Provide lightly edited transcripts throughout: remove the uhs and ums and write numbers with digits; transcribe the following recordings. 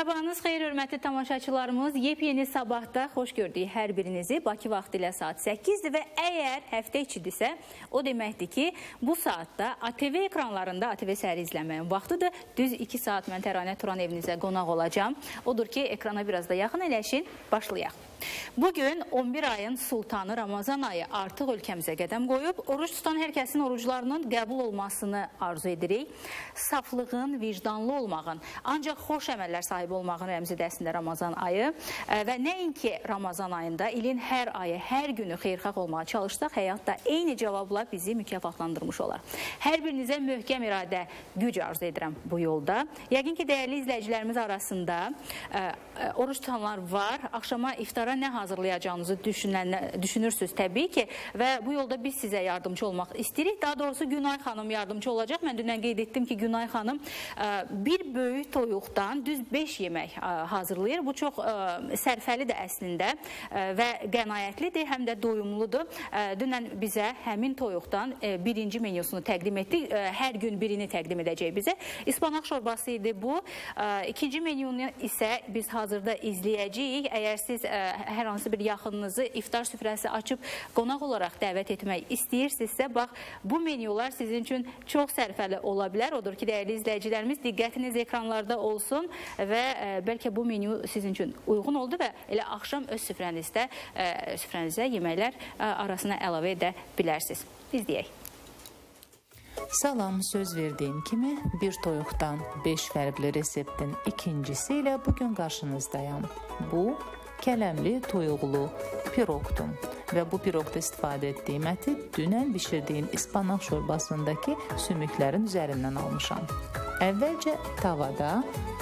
Sabahınız xeyir, hörmətli tamaşaçılarımız. Yepyeni sabahda xoş gördük hər birinizi. Bakı vaxtı ilə saat 8-dir və əgər həftə içidirsə, o deməkdir ki, bu saatda ATV ekranlarında ATV səhəri izləməyin vaxtıdır. Düz 2 saat mən Təranə Turan evinizə qonaq olacağım. Odur ki, ekrana biraz da yaxın eləşin, başlayaq. Bugün 11 ayın sultanı Ramazan ayı artıq ölkəmizə qədəm qoyub. Oruç tutan hər kəsin oruclarının qəbul olmasını arzu edirik. Saflığın, vicdanlı olmağın, ancaq xoş əməllər sahibi olmağın rəmzidir əslində Ramazan ayı. Və nəinki Ramazan ayında ilin hər ayı, hər günü xeyirxah olmağa çalışsaq, həyat da eyni cavabla bizi mükafatlandırmış olar. Hər birinizə möhkəm iradə, güc arzu edirəm bu yolda. Yəqin ki, dəyərli izləyicilərimiz arasında oruç tutanlar var. Axşama iftara nə hazırlayacağınızı düşünürsünüz təbii ki və bu yolda biz sizə yardımcı olmaq istəyirik. Daha doğrusu Günay xanım yardımcı olacaq. Mən dünən qeyd etdim ki, Günay xanım bir böyük toyuqdan düz 5 yemək hazırlayır. Bu çox sərfəlidir əslində və qənaətlidir, həm də doyumludur. Dünən bizə həmin toyuqdan birinci menyusunu təqdim etdik. Hər gün birini təqdim edəcək bizə. İspanaq şorbası idi bu. İkinci menyunu isə biz hazırda izləyəcəyik. Əgər siz hər hansı bir yaxınınızı iftar süfrəsi açıb qonaq olaraq dəvət etmək istəyirsinizsə, bax, bu menyular sizin üçün çox sərfəli ola bilər. Odur ki, dəyərli izləyicilərimiz, diqqətiniz ekranlarda olsun və bəlkə bu menyu sizin üçün uyğun oldu və elə axşam öz süfrənizə yeməklər arasına əlavə edə bilərsiniz. İzləyək. Salam, söz verdiyim kimi bir toyuqdan 5 fərqli reseptin ikincisi ilə bugün qarşınızdayım. Bu, kələmli toyuqlu piroqdur və bu piroqda istifadə etdiyim əti dünən bişirdiyim ispanaq şorbasındakı sümüklərin üzərindən almışam. Əvvəlcə tavada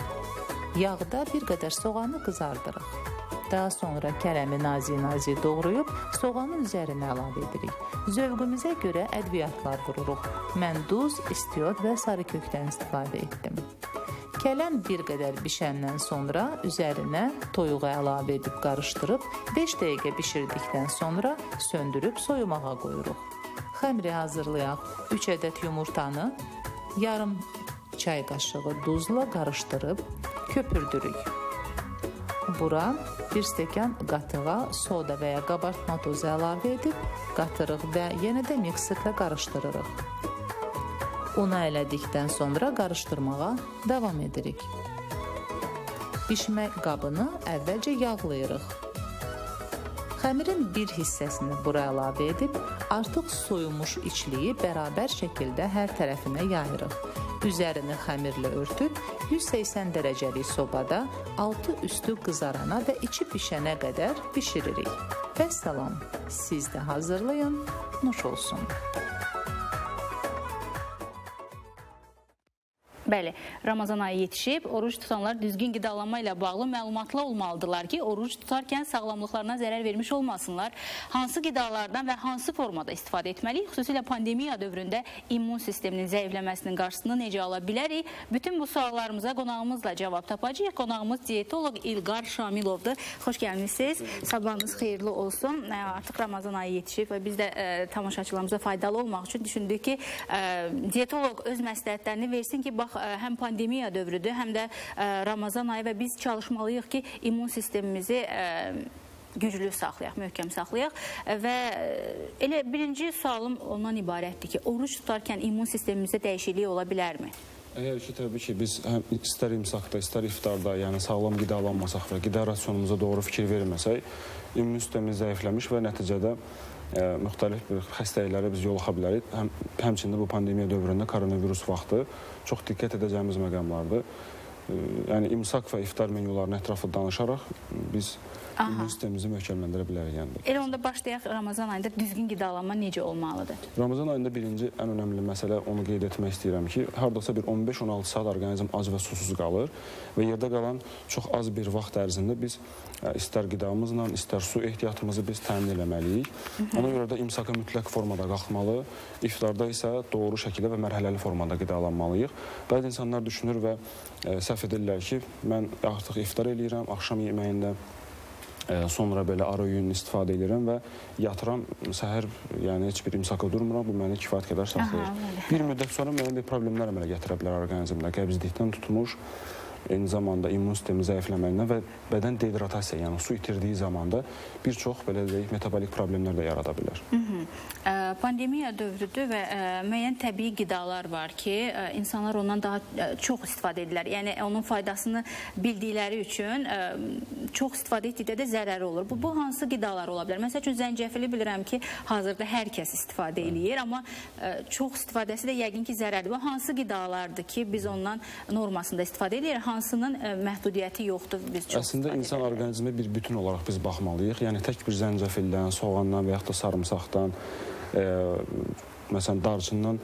yağda bir qədər soğanı qızardırıq. Daha sonra kələmi nazik-nazik doğrayıb soğanın üzərinə əlavə edirik. Zövqümüzə görə ədviyyatlar vururuq. Mən duz, istiot və sarı kökdən istifadə etdim. Kələm bir qədər bişəndən sonra üzərinə toyuğu əlavə edib qarışdırıb 5 dəqiqə bişirdikdən sonra söndürüb soyumağa qoyuruq. Xəmiri hazırlayaq. 3 ədəd yumurtanı yarım çay qaşığı duzla qarışdırıb köpürdürük. Bura bir stəkan qatığa soda və ya qabartma tozu əlavə edib qatırıq və yenə də mikserlə qarışdırırıq. Unu ələdikdən sonra qarışdırmağa davam edirik. Bişmə qabını əvvəlcə yağlayırıq. Xəmirin bir hissəsini bura əlavə edib, artıq soyumuş içliyi bərabər şəkildə hər tərəfinə yayırıq. Üzərini xəmirlə örtüb, 180 dərəcəlik sobada altı üstü qızarana və içi pişənə qədər bişiririk. Vəssalam, siz də hazırlayın, nuş olsun. Bəli, Ramazan ayı yetişib, oruç tutanlar düzgün qidalanma ilə bağlı məlumatlı olmalıdırlar ki, oruç tutarkən sağlamlıqlarına zərər vermiş olmasınlar. Hansı qidalardan və hansı formada istifadə etməliyik? Xüsusilə pandemiya dövründə immun sisteminin zəifləməsinin qarşısını necə ala bilərik? Bütün bu suallarımıza qonağımızla cavab tapacağıq. Qonağımız diyetolog İlqar Şamilovdur. Xoş gəlmişsiniz. Sabahınız xeyirli olsun. Artıq Ramazan ayı yetişib və biz də tamaşaçılarımıza faydalı olmaq üçün düşündük ki, diyetolog öz məsləhətlərini versin ki, bax, həm pandemiya dövrüdür, həm də Ramazan ayı və biz çalışmalıyıq ki, immun sistemimizi güclü saxlayaq, möhkəm saxlayaq və elə birinci sualım ondan ibarətdir ki, oruç tutarkən immun sistemimizdə dəyişiklik ola bilərmi? Əgər ki, təbii ki, biz istər imsaqda, istər iftarda, yəni sağlam qidalanmasaq və qida rasionumuza doğru fikir verməsək, immun sistemimiz zəifləmiş və nəticədə müxtəlif bir xəstəliklərə biz yoluxa bilərik. Həmçində bu pandemiya dövründə koronavirus vaxtı çox diqqət edəcəyimiz məqamlardır. Yəni, imsaq və iftar menyularının ətrafı danışaraq biz immun sistemimizi möhkəmləndirə bilərik. Elə onda başlayaq, Ramazan ayında düzgün qidalanma necə olmalıdır? Ramazan ayında birinci ən önəmli məsələ, onu qeyd etmək istəyirəm ki, hardasa bir 15-16 saat orqanizm ac və susuz qalır və yerdə qalan çox az bir vaxt ərzində biz istər qidamızla, istər su ehtiyatımızı biz təmin eləməliyik. Ona görə də imsaka mütləq formada qalxmalı, iftarda isə doğru şəkildə və mərhələli formada qidalanmalıyıq. Bəzi insanlar düşünür və səhv edirlər ki, mən artıq iftar eləyirəm, axşam yeməyində sonra belə ara öğün istifadə edirəm və yatıram, səhər yəni heç bir imsaka durmuram, bu məni kifayət qədər saxlayır. Bir müddət sonra mənə bir problemlər əmələ gətirə bilər orqanizmdə, qəbizlikdən tutmuş, eyni zamanda immun sistemi zəifləməyindən və bədən dehidratasiya, yəni su itirdiyi zamanda bir çox belə deyək metabolik problemlər də yarada bilər. Pandemiya dövrüdür və müəyyən təbii qidalar var ki, insanlar ondan daha çox istifadə edirlər. Yəni onun faydasını bildikləri üçün çox istifadə etdikdə də zərəri olur. Bu hansı qidalar ola bilər? Məsəl üçün zəncəfili bilirəm ki, hazırda hər kəs istifadə edir, amma çox istifadəsi də yəqin ki, zərərlidir. Bu hansı qidalardır ki, biz ondan normasında istifadə edirik, hansının məhdudiyyəti yoxdur, biz çox Əslində insan orqanizmə bir bütün olaraq biz baxmalıyıq. Yəni tək bir zəncəfildən, soğandan və yaxud da sarımsaqdan, məsələn darçından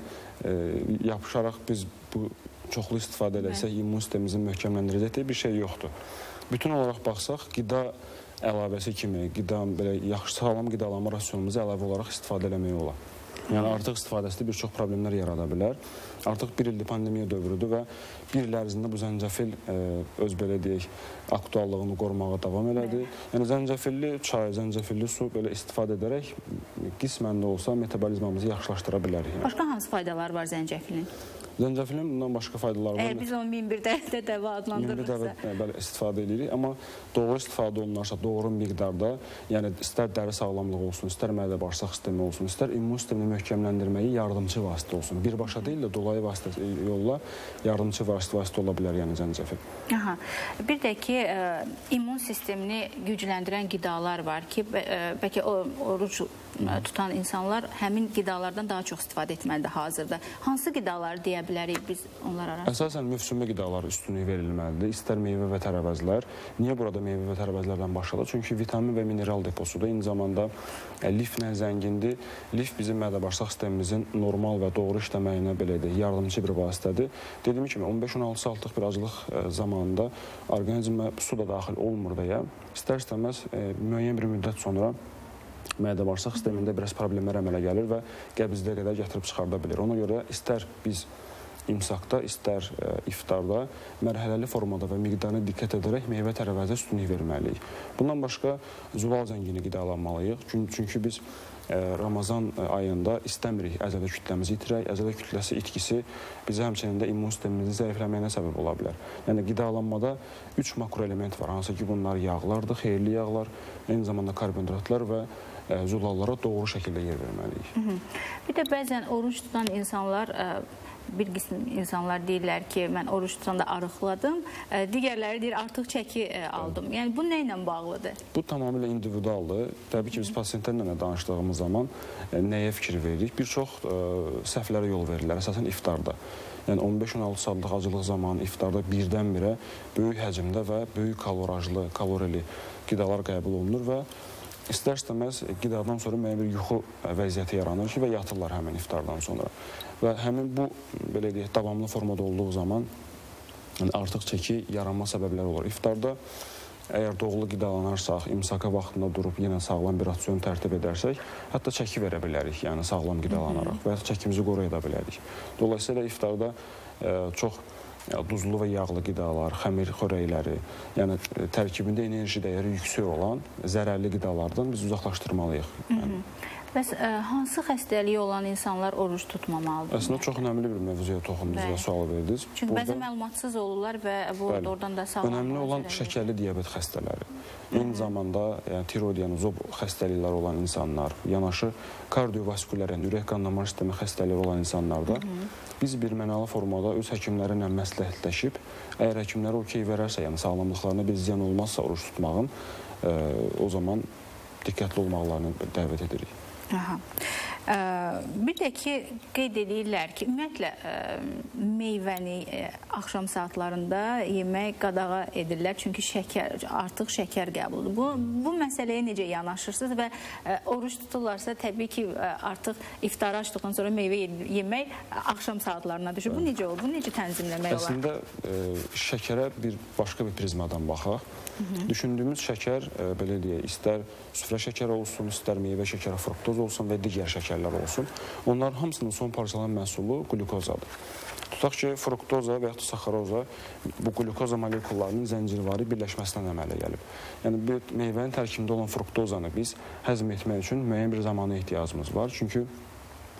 yapışaraq biz bu çoxlu istifadə eləsək immun sistemimizi möhkəmləndirəcək deyə bir şey yoxdur. Bütün olaraq baxsaq, qida əlavəsi kimi, belə yaxşı sağlam qidalanma rasionumuzu əlavə olaraq istifadə eləmək olar. Yəni artıq istifadəsində bir çox problemlər yarada bilər. Artıq bir ildir pandemiya dövrüdür və bir il ərzində bu zəncəfil öz belə deyək, aktuallığını qorumağa davam elədi. Yəni zəncəfilli çay, zəncəfilli su belə istifadə edərək qismən də olsa metabolizmamızı yaxşılaşdıra bilərik. Başqa hansı faydalar var zəncəfilin? Zəncəfilin bundan başqa faydaları var. Əgər biz onu 1001 dəvə adlandırırsa. 1001 dəvə istifadə edirik, amma doğru istifadə olunarsa, doğru miqdarda, yəni istər dəri sağlamlığı olsun, istər mədə bağırsaq sistemi olsun, istər immun sistemini möhkəmləndirməyi yardımcı vasitə olsun. Birbaşa deyil də dolayı yolla yardımcı vasitə ola bilər, yəni zəncəfil. Bir də ki, immun sistemini gücləndirən qidalar var ki, bəlkə oruç tutan insanlar həmin qidalardan daha çox istifadə etməlidir hazırda. Hansı qidaları deyə bilərik biz onlar arasında? Əsasən mövsümi qidalar üstünlük verilməlidir. İstər meyvə və tərəvəzlər. Niyə burada meyvə və tərəvəzlərdən başlayır? Çünki vitamin və mineral deposudur. Eyni zamanda liflə zəngindir. Lif bizim mədə-bağırsaq sistemimizin normal və doğru işləməyinə belə deyək, yardımcı bir vasitədir. Dediyim kimi 15-16 saatlıq bir aclıq zamanında orqanizmə su da daxil olmur deyə istər-istəməz müəyyən bir müddət sonra mədə-bağırsaq sistemində biraz problemlər əmələ gəlir və qəbizliyə qədər gətirib çıxarda bilir. Ona görə istər biz imsaqda, istər iftarda mərhələli formada və miqdarına diqqət edərək meyvə tərəvəzə üstünlük verməliyik. Bundan başqa zülal zəngini qidalanmalıyıq. Çünki biz Ramazan ayında istəmirik əzələ kütləmizi itirək. Əzələ kütləsi itkisi bizə həmçinin də immun sistemimizin zəifləməyinə səbəb ola bilər. Yəni qidalanmada 3 makroelement var, hansı ki bunlar yağlardır, xeyirli yağlar, eyni zamanda karbonhidratlar və zülallara doğru şəkildə yer verməliyik. Bir də bəzən oruç tutan insanlar, bir qism insanlar deyirlər ki, mən oruç tutanda arıqladım, digərləri deyir artıq çəki aldım. Yəni bu nə ilə bağlıdır? Bu tamamilə individualdır. Təbii ki, biz pasientlərlə danışdığımız zaman nəyə fikir veririk? Bir çox səhvlərə yol verirlər, əsasən iftarda. Yəni 15-16 saatlıq acılıq zamanı iftarda birdən-birə böyük həcmdə və böyük kalorajlı, kalorili qidalar qəbul olunur və İstər-istəməz qidadan sonra müəyyən bir yuxu vəziyyəti yaranır ki, və yatırlar həmin iftardan sonra. Və həmin bu, belə deyək, davamlı formada olduğu zaman artıq çəki yaranma səbəbləri olur. İftarda əgər doğru qidalanarsak, imsaka vaxtında durub yenə sağlam bir rasiyon tərtib edərsək, hətta çəki verə bilərik, yəni sağlam qidalanaraq və çəkimizi qoruya da bilərik. Dolayısıyla iftarda çox duzlu və yağlı qidalar, xəmir xörəkləri, yəni tərkibində enerji dəyəri yüksək olan zərərli qidalardan biz uzaqlaşdırmalıyıq. Bəs hansı xəstəliyi olan insanlar oruç tutmamalıdır? Əslində çox önəmli bir mövzuya toxundunuz və sual verdiniz. Çünki bəzən məlumatsız olurlar və bu oradan da sağlamlıq. Önəmli olan şəkərli diabet xəstələri. Eyni zamanda tiroid, yəni zob xəstəlikləri olan insanlar, yanaşı kardiovaskulər, yəni ürək qan damar sistemi xəstəlikləri olan insanlarda biz birmənalı formada öz həkimləri ilə məsləhətləşib, əgər həkimləri okey verərsə, yəni sağlamlıqlarına bir ziyan olmazsa oruç tutmağın, o zaman diqqətli olmaqlarını dəvət edirik. Bir də ki, qeyd edirlər ki, ümumiyyətlə meyvəni axşam saatlarında yemək qadağa edirlər, çünki artıq şəkər qəbuludur. Bu məsələyə necə yanaşırsınız və oruç tuturlarsa, təbii ki, artıq iftarı açdıqdan sonra meyvə yemək axşam saatlarına düşür. Bu necə olur? Bu necə tənzimləmək olar? Əslində, şəkərə başqa bir prizmadan baxaq. Düşündüyümüz şəkər, belə deyək, istər süfrə şəkəri olsun, istər meyvə şəkəri, fruktoz olsun və digər şəkərlər olsun. Onların hamısının son parçalanan məhsulu glukozadır. Tutaq ki, fruktoza və yaxud saxaroza bu glukoza molekullarının zəncirvari birləşməsindən əmələ gəlib. Yəni, bir meyvənin tərkibində olan fruktozanı biz həzm etmək üçün müəyyən bir zamana ehtiyacımız var. Çünki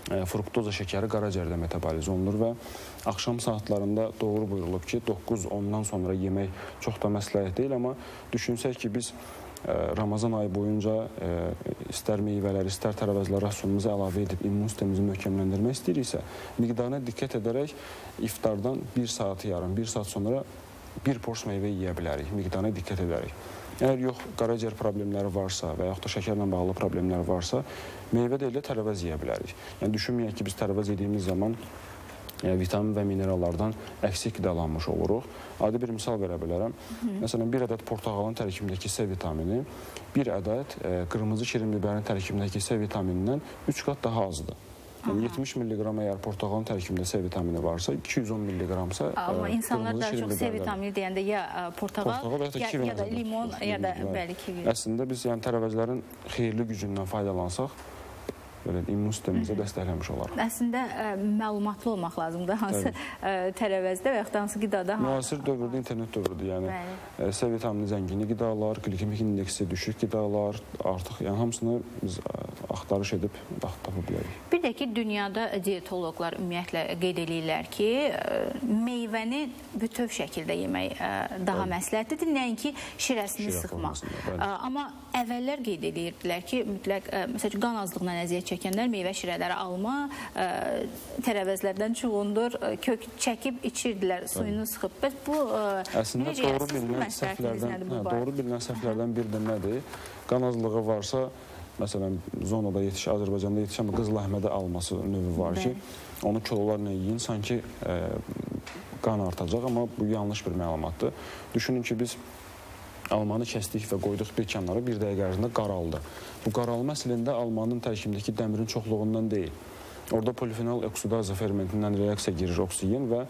fruktoza şəkəri qaraciyərdə metabolizə olunur və axşam saatlarında doğru buyurulub ki, 9-10-dan sonra yemək çox da məsləhət deyil, amma düşünsək ki, biz Ramazan ayı boyunca istər meyvələr, istər tərəvəzlər rasionumuza əlavə edib immun sistemimizi möhkəmləndirmək istəyiriksə, miqdarına diqqət edərək iftardan 1 saat yarım, 1 saat sonra bir pors meyvə yeyə bilərik, miqdarına diqqət edərək. Əgər yox, qaraciyər problemləri varsa və yaxud da şəkərlə bağlı problemlər varsa, meyvə deyil də tərəvəz yeyə bilərik. Yəni, düşünməyək ki, biz tərəvəz yediyimiz zaman vitamin və minerallardan əksik qidalanmış oluruq. Adi bir misal verə bilərəm. Məsələn, bir ədəd portağalın tərkibindəki C vitamini, bir ədəd qırmızı şirin bibərin tərkibindəki C vitaminindən 3 qat daha azdır. Yəni, 70 mg əgər portağalın tərkibində C vitamini varsa, 210 mg-sa amma insanlar daha çox C vitamini deyəndə ya portağal, ya da limon, ya da bəli kivi. Əslində, biz tərəvəzlərin xeyirli gücündən faydalansaq, immun sistemimizə dəstəkləmiş olaraq. Əslində, məlumatlı olmaq lazımdır, hansı tərəvəzdə və yaxud da hansı qidada. Müasir dövrdə internet dövrüdür, yəni C vitamini zəngini qidalar, glikemik indeksi düşük qidalar, artıq hamısını biz axtarış edib tapa bilərik. Bir də ki, dünyada diyetoloqlar ümumiyyətlə qeyd edirlər ki, meyvəni bütöv şəkildə yemək daha məsləhətlidir, nəinki şirəsini sıxmaq. Amma əvvəllər qeyd edirdilər ki, mütləq, məsələn, qan azlığına əziyyət çəkənlər meyvə şirələri alma, tərəvəzlərdən çuğundur, kök çəkib içirdilər, suyunu sıxıb. Bəs bu, əslində, doğru bilinən səhvlərdən bir də nədir? Qan azlığı varsa, məsələn, zonada Azərbaycanda yetişən qızıl əhmədə alması növü var ki, onu kilolarla yiyin, sanki qan artacaq, amma bu yanlış bir məlumatdır. Düşünün ki, biz almanı kəsdik və qoyduq bir kənara, bir dəqiqə ərzində qaraldı. Bu qaralma əslində almanın tərkibindəki dəmirin çoxluğundan deyil. Orada polifenol oksidaza fermentindən reaksiya girir oksigen və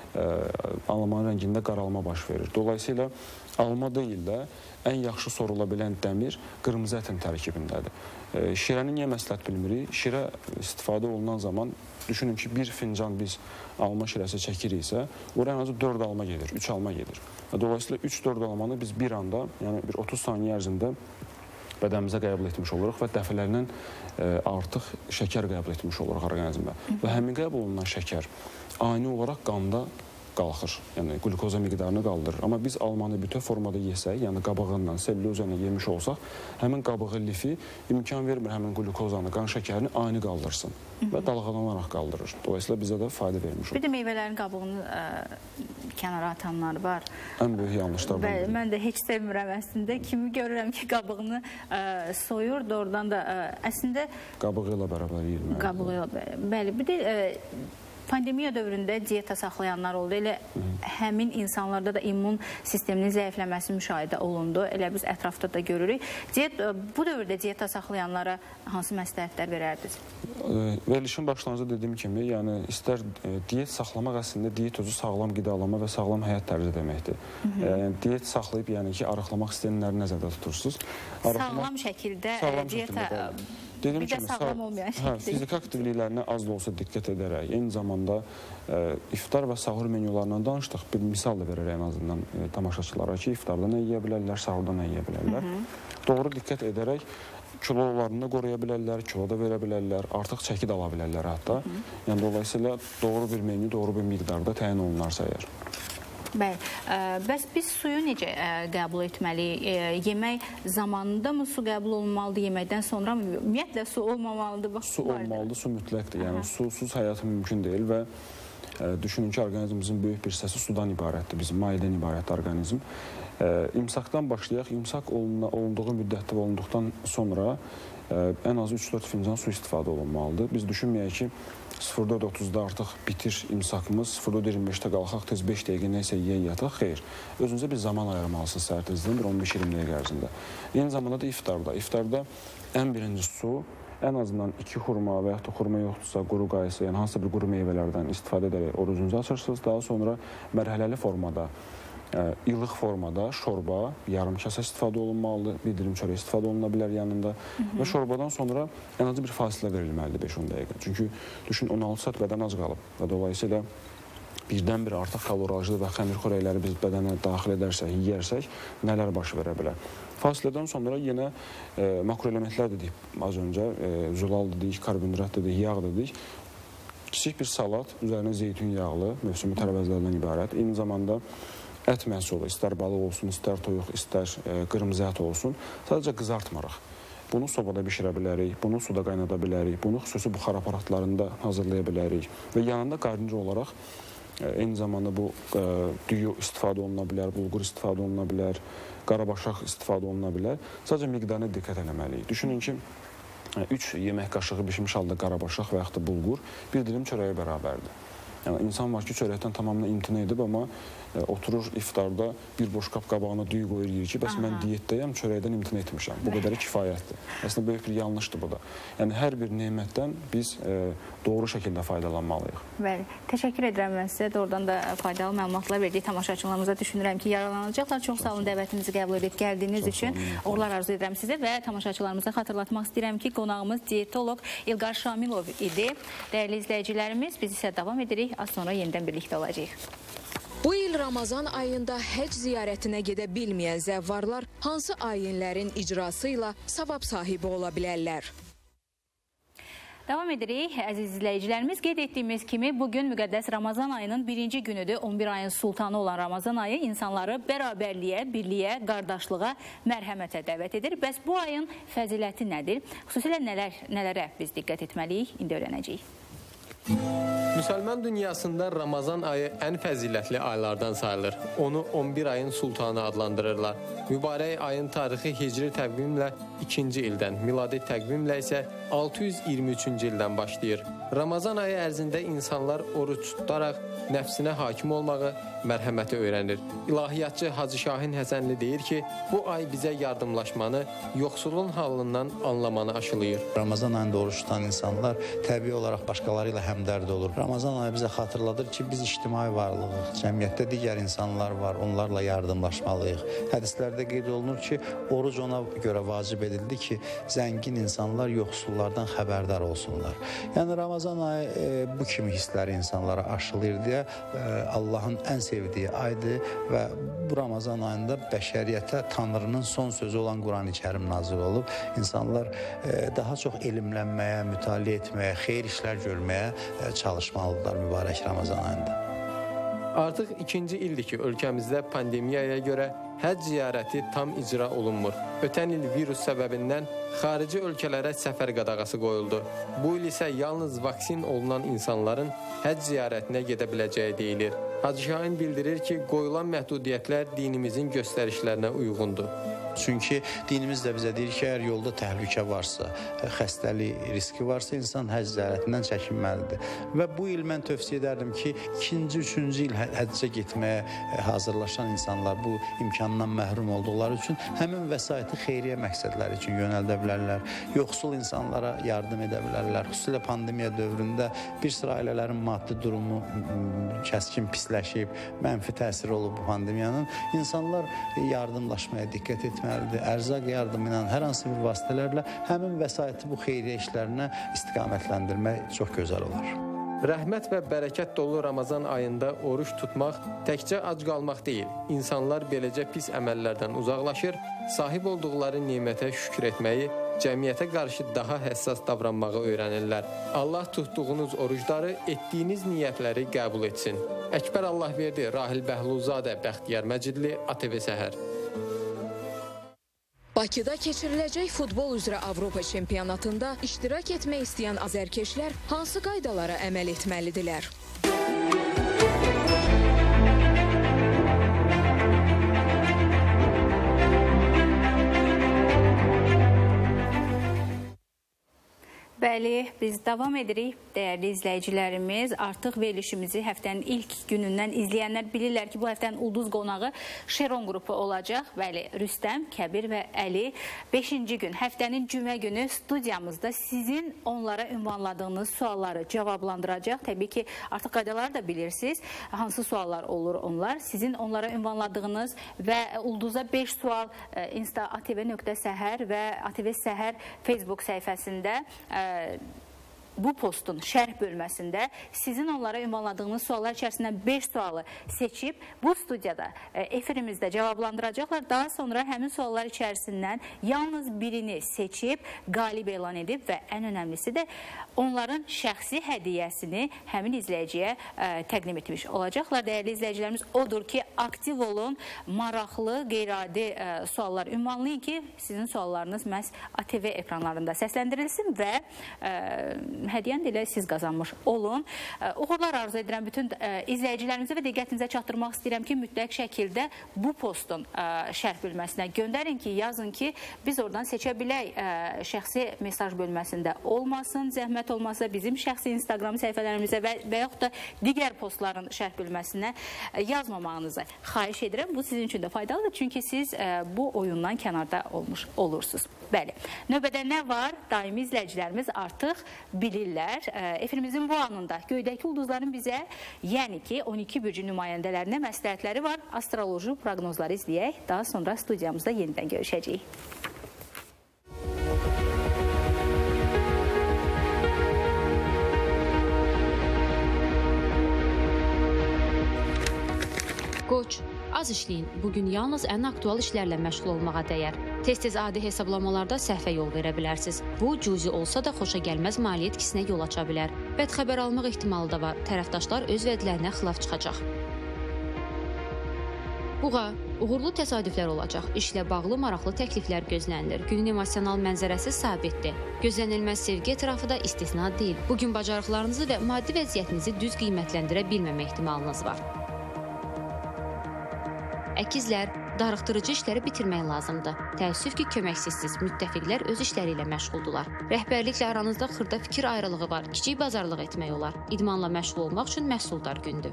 almanın rəngində qaralma baş verir. Dolayısıyla alma deyil də ən yaxşı sorula bilən dəmir qırmızı ətin tərkibindədir. Şirəni niyə məsləhət bilmirik? Şirə istifadə olunan zaman düşünün ki, bir fincan biz alma şirəsi çəkiriksə, oraya ən azı 4 alma gedir, 3 alma gedir. Dolayısıyla 3-4 almanı biz bir anda, yəni bir 30 saniyə ərzində bədənimizə qəbul etmiş oluruq və dəfələrlə artıq şəkər qəbul etmiş oluruq orqanizmə. Və həmin qəbul olunan şəkər ani olaraq qanda qalxır, yəni glukoza miqdarını qaldırır. Amma biz almanı bütöv formada yesək, yəni qabığından, sellüzanı yemiş olsaq, həmin qabığı lifi imkan vermir həmin glukozanı, qan şəkərini ani qaldırsın və dalğalanaraq qaldırır. Dolayısıyla bizə də fayda vermiş olur. Bir də meyvələrin qabığını kənara atanlar var. Ən böyük yanlışlardan biri. Mən də heç sevmirəm əslində. Kimi görürəm ki, qabığını soyur, doğrudan da əslində... Qabığı ilə bərabər yiyir. Qabığı ilə bərabər. Bəli, bir də pandemiya dövründə diyeta saxlayanlar oldu. Elə həmin insanlarda da immun sisteminin zəifləməsi müşahidə olundu. Elə biz ətrafda da görürük. Bu dövrdə diyeta saxlayanlara hansı məsləhətlər verərdiniz? Verilişin başlanğıcında dediyim kimi, yəni istər diyet saxlamaq əslində diyet özü sağlam qidalanma və sağlam həyat tərzi deməkdir. Diyet saxlayıb, yəni ki, arıqlamaq istəyənləri nəzərdə tutursunuz. Sağlam şəkildə diyeta... Dediyim kimi, fiziki aktivliklərinə az da olsa diqqət edərək, eyni zamanda iftar və sahur menyularından danışdıq. Bir misal da verərək ən azından tamaşaçılara ki, iftarda nə yeyə bilərlər, sahurda nə yeyə bilərlər. Doğru diqqət edərək kilolarını qoruya bilərlər, kilo da verə bilərlər, artıq çəki də ala bilərlər hətta. Yəni, dolayısıyla doğru bir menyu, doğru bir miqdarda təyin olunarsa əgər. Bəli, bəs biz suyu necə qəbul etməliyik? Yemək zamanında mı su qəbul olunmalıdır, yeməkdən sonra mı? Ümumiyyətlə su olmamalıdır? Su olmalıdır, su mütləqdir. Yəni, susuz həyatı mümkün deyil və düşünün ki, orqanizmimizin böyük bir hissəsi sudan ibarətdir, bizim mayedən ibarətdir orqanizm. İmsaqdan başlayaq, imsaq olunduğu müddətdə və olunduqdan sonra ən azı 3-4 fincan su istifadə olunmalıdır. Biz düşünməyək ki, 04:30-da artıq bitir imsaqımız, 04:25-də qalxaq, tez 5 dəqiqə neysə yeyək yataq. Xeyr, özünüzə bir zaman ayırmalısınız səhər tezdən, bir 15-20 dəqiqə ərzində. Eyni zamanda da iftarda. İftarda ən birinci su, ən azından 2 xurma və yaxud da xurma yoxdursa, quru qayısı, yəni hansısa bir quru meyvələrdən istifadə edərək orucunuzu açırsınız. Daha sonra mərhələli formada, ilıq formada şorba, yarım kasa istifadə olunmalıdır, bir dilim çörək istifadə oluna bilər yanında və şorbadan sonra ən azı bir fasilə verilməlidir 5-10 dəqiqə. Çünki düşün, 16 saat bədən ac qalıb və dolayısıyla birdən-bir artıq kalorajlı və xəmir xörəkləri biz bədənə daxil edərsək, yeyərsək, nələr baş verə bilər. Fasilədən sonra yenə makroelementlər dedik az öncə, zülal dedik, karbonhidrat dedik, yağ dedik. Kiçik bir salat, üzərinə zeytun yağlı, mövsümi tərəvəzlərdən ibarət. Eyni zamanda ət məhsulu, istər balıq olsun, istər toyuq, istər qırmızı ət olsun, sadəcə qızartmarıq. Bunu sobada bişirə bilərik, bunu suda qaynada bilərik, bunu xüsusi buxar aparatlarında hazırlaya bilərik və yanında qarınca olaraq eyni zamanda bu düyü istifadə oluna bilər, bulgur istifadə oluna bilər, qarabaşaq istifadə oluna bilər. Sadəcə miqdarına diqqət eləməliyik. Düşünün ki, 3 yemək qaşığı bişmiş halda qarabaşaq və yaxud da bulgur bir dilim çörəyə bərabərdir. Yəni, insan var ki, çörəkdən tamamına imtina edib, amma oturur iftarda bir boş qab qabağına düyü qoyur, yiyir ki, bəs mən diyetdəyəm, çörəkdən imtina etmişəm. Bu qədəri kifayətdir. Əslində, böyük bir yanlışdır bu da. Yəni, hər bir nemətdən biz doğru şəkildə faydalanmalıyıq. Bəli, təşəkkür edirəm mən sizə. Doğrudan da faydalı məlumatlar verdiyi tamaşaçılarımıza düşünürəm ki, yararlanacaqlar. Çox sağ olun dəvətimizi qəbul edib gəldiyiniz üçün. Uğurlar arzu edirəm sizə və tamaşaçılarımıza xatırlatmaq istəyirəm ki, qonağımız diyetolog İlqar Şamilov idi. Dəyərli izləyicilərimiz, biz isə davam edirik. Az sonra yenidən birlikdə olacağıq. Bu il Ramazan ayında həcc ziyarətinə gedə bilməyən zəvvarlar hansı ayinlərin icrası ilə savab sahibi ola bilərlər? Davam edirik, əziz izləyicilərimiz. Qeyd etdiyimiz kimi, bugün müqəddəs Ramazan ayının birinci günüdür. 11 ayın sultanı olan Ramazan ayı insanları bərabərliyə, birliyə, qardaşlığa, mərhəmətə dəvət edir. Bəs bu ayın fəziləti nədir? Xüsusilə nələrə biz diqqət etməliyik? İndi öyrənəcəyik. Müsəlman dünyasında Ramazan ayı ən fəzilətli aylardan sayılır. Onu 11 ayın sultanı adlandırırlar. Mübarək ayın tarixi hicri təqvimlə 2-ci ildən, miladi təqvimlə isə 623-cü ildən başlayır. Ramazan ayı ərzində insanlar oruç tutaraq nəfsinə hakim olmağı, mərhəməti öyrənir. İlahiyyatçı Hacı Şahin Həsənli deyir ki, bu ay bizə yardımlaşmanı, yoxsulluğun halından anlamanı aşılayır. Ramazan ayında oruç tutan insanlar təbii olaraq başqaları ilə həmdərd olur. Ramazan ayı bizə xatırladır ki, biz ictimai varlığıq, cəmiyyətdə digər insanlar var, onlarla yardımlaşmalıyıq. Hədislərdə qeyd olunur ki, oruc ona görə vacib edildi ki, zəngin insanlar yoxsullardan xəbərdar olsunlar. Yəni Ramazan ayı bu kimi hissləri insanlara aşılayır deyə Allahın ən sevdiyi aydır və bu Ramazan ayında bəşəriyyətə Tanrının son sözü olan Quran-ı Kərim nazil olub. İnsanlar daha çox elmlənməyə, mütaliə etməyə, xeyir işlər görməyə çalışmalıdırlar mübarək Ramazan ayında. Artıq 2-ci ildir ki, ölkəmizdə pandemiyaya görə həcc ziyarəti tam icra olunmur. Ötən il virus səbəbindən xarici ölkələrə səfər qadağası qoyuldu. Bu il isə yalnız vaksin olunan insanların həcc ziyarətinə gedə biləcəyi deyilir. Hacı Şahin bildirir ki, qoyulan məhdudiyyətlər dinimizin göstərişlərinə uyğundur. Çünki dinimiz də bizə deyir ki, əgər yolda təhlükə varsa, xəstəlik riski varsa, insan həcc ziyarətindən çəkinməlidir. Və bu il mən tövsiyə edərdim ki, 2-ci, 3-cü il həccə getməyə hazırlaşan insanlar bu imkandan məhrum olduqları üçün həmin vəsaiti xeyriyyə məqsədləri üçün yönəldə bilərlər. Yoxsul insanlara yardım edə bilərlər. Xüsusilə pandemiya dövründə bir sıra ailələrin maddi durumu kəskin pisləşib, mənfi təsir olub bu pandemiyanın. İnsanlar yardımlaşmaya diqqət etməlidir. Ərzaq yardımı ilə, hər hansı bir vasitələrlə həmin vəsaiti bu xeyriyyə işlərinə istiqamətləndirmək çox gözəl olar. Rəhmət və bərəkət dolu Ramazan ayında oruç tutmaq təkcə ac qalmaq deyil. İnsanlar beləcə pis əməllərdən uzaqlaşır, sahib olduqları nemətə şükür etməyi, cəmiyyətə qarşı daha həssas davranmağı öyrənirlər. Allah tutduğunuz orucları, etdiyiniz niyyətləri qəbul etsin. Əkbər Allahverdi, Rahil Bəhluzadə, Bəxtiyar Məcidli, ATV Səhər. Bakıda keçiriləcək futbol üzrə Avropa çempionatında iştirak etmək istəyən azərkeşlər hansı qaydalara əməl etməlidirlər? Bəli, biz davam edirik. Dəyərli izləyicilərimiz, artıq verilişimizi həftənin ilk günündən izləyənlər bilirlər ki, bu həftənin ulduz qonağı Şeron qrupu olacaq. Bəli, Rüstəm, Kəbir və Əli 5-ci gün, həftənin cümə günü studiyamızda sizin onlara ünvanladığınız sualları cavablandıracaq. Təbii ki, artıq qaydaları da bilirsiniz. Hansı suallar olur onlar? Sizin onlara ünvanladığınız və ulduza 5 sual insta.atv.səhər və ATV Səhər Facebook səhifəsində bu postun şərh bölməsində sizin onlara ünvanladığınız suallar içərisindən 5 sualı seçib bu studiyada efirimizdə cavablandıracaqlar. Daha sonra həmin suallar içərisindən yalnız birini seçib, qalib elan edib və ən önəmlisi də onların şəxsi hədiyyəsini həmin izləyiciyə təqdim etmiş olacaqlar. Dəyərli izləyicilərimiz, odur ki, aktiv olun, maraqlı, qeyri-adi suallar ünvanlayın ki, sizin suallarınız məhz ATV ekranlarında səsləndirilsin və hədiyyəni elə siz qazanmış olun. Uğurlar arzu edirəm bütün izləyicilərimizə və diqqətinizə çatdırmaq istəyirəm ki, mütləq şəkildə bu postun şərh bölməsinə göndərin ki, yazın ki, biz oradan seçə bilək, şəxsi mesaj bölməsində olmasın, zəhmət olmasa bizim şəxsi Instagram səhifələrimizə və yaxud da digər postların şərh bölməsinə yazmamağınızı xahiş edirəm. Bu sizin üçün də faydalıdır, çünki siz bu oyundan kənarda olursunuz. Bəli, növbədə nə var? Daimi izləyicilərimiz artıq bilirlər. Efirimizin bu anında göydəki ulduzların bizə, yəni ki, 12 bürcü nümayəndələrinə məsləhətləri var. Astroloji proqnozları izləyək. Daha sonra studiyamızda yenidən görüşəcəyik. Qoç, az işləyin. Bugün yalnız ən aktual işlərlə məşğul olmağa dəyər. Tez-tez adi hesablamalarda səhvə yol verə bilərsiniz. Bu, cüzi olsa da xoşagəlməz maliyyə itkisinə yol aça bilər. Bədxəbər almaq ehtimalı da var. Tərəfdaşlar öz vədlərinə xilaf çıxacaq. Buğa, uğurlu təsadüflər olacaq. İşlə bağlı maraqlı təkliflər gözlənilir. Günün emosional mənzərəsi sabitdir. Gözlənilməz sevgi ətrafı da istisna deyil. Bugün bacarıqlarınızı və maddi vəziyyətinizi düz qiymətləndirə bilməmə ehtimalınız var. Əkizlər, darıxdırıcı işləri bitirmək lazımdır. Təəssüf ki, köməksizsiz, müttəfiqlər öz işləri ilə məşğuldular. Rəhbərliklə aranızda xırda fikir ayrılığı var, kiçik bazarlıq etmək olar. İdmanla məşğul olmaq üçün məhsuldar gündür.